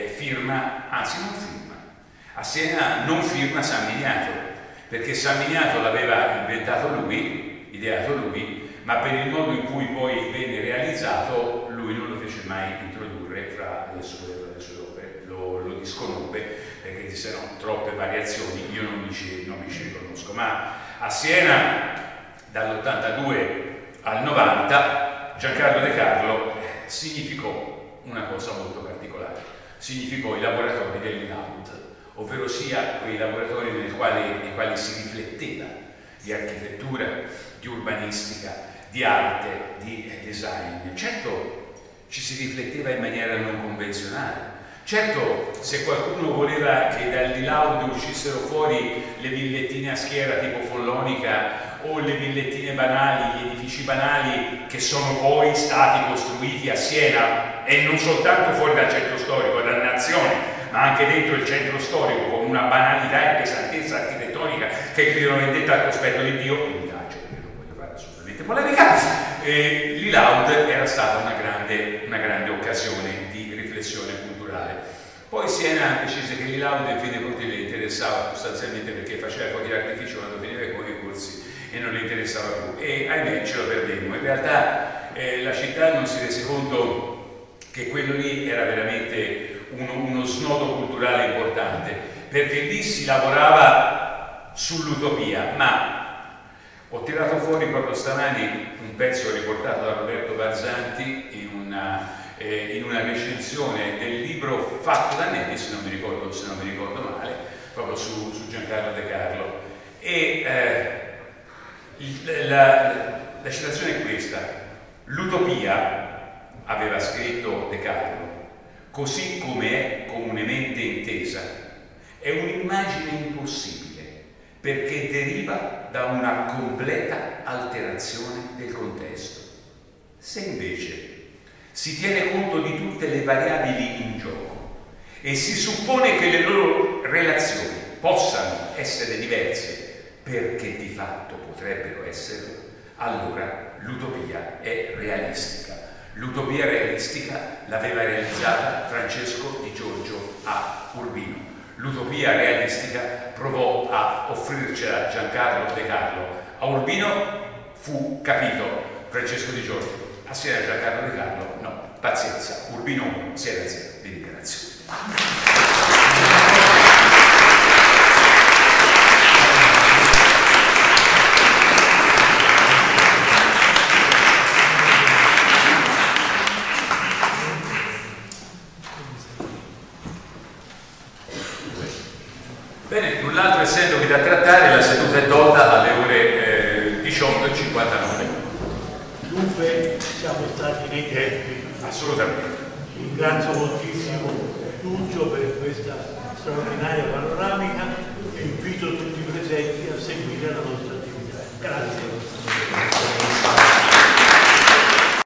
a Siena non firma San Miniato, perché San Miniato l'aveva inventato lui, ideato lui, ma per il modo in cui poi venne realizzato lui non lo fece mai introdurre fra le sue opere, lo disconobbe perché disse no, troppe variazioni, io non mi ci riconosco. Ma a Siena dall'82 al 90 Giancarlo De Carlo significò una cosa molto particolare, significò i laboratori dell'INAUT, ovvero sia quei laboratori nei quali si rifletteva di architettura, di urbanistica, di arte, di design. Certo, ci si rifletteva in maniera non convenzionale. Certo, se qualcuno voleva che dal Li Laude uscissero fuori le villettine a schiera tipo Follonica o le villettine banali, gli edifici banali che sono poi stati costruiti a Siena e non soltanto fuori dal centro storico, dannazione, ma anche dentro il centro storico con una banalità e pesantezza architettonica che credono vendetta al cospetto di Dio, e mi taccio perché non voglio fare assolutamente polemica. Li Laude era stata una grande occasione di riflessione culturale. Poi Siena decise che Li Laude in fin dei conti le interessava sostanzialmente perché faceva fuochi d'artificio quando finiva con i corsi e non le interessava più, e ahimè ce lo perdemmo. In realtà la città non si rese conto che quello lì era veramente uno snodo culturale importante, perché lì si lavorava sull'utopia. Ma ho tirato fuori proprio stamani un pezzo riportato da Roberto Barzanti in una recensione del libro fatto da Nelli, se non mi ricordo male, proprio su Giancarlo De Carlo. E la citazione è questa: l'utopia, aveva scritto De Carlo, così come è comunemente intesa, è un'immagine impossibile perché deriva da una completa alterazione del contesto. Se invece si tiene conto di tutte le variabili in gioco e si suppone che le loro relazioni possano essere diverse perché di fatto potrebbero esserlo, allora l'utopia è realistica. L'utopia realistica l'aveva realizzata Francesco Di Giorgio a Urbino. L'utopia realistica provò a offrircela Giancarlo De Carlo a Urbino, fu capito Francesco Di Giorgio. A Siena Giancarlo De Carlo no, pazienza, Urbino 1, Siena 0, vi ringrazio. Bene, null'altro essendovi da trattare, la seduta è tolta alle ore 18:59. Dunque siamo stati nei tempi. Assolutamente. Ringrazio moltissimo Lucio per questa straordinaria panoramica.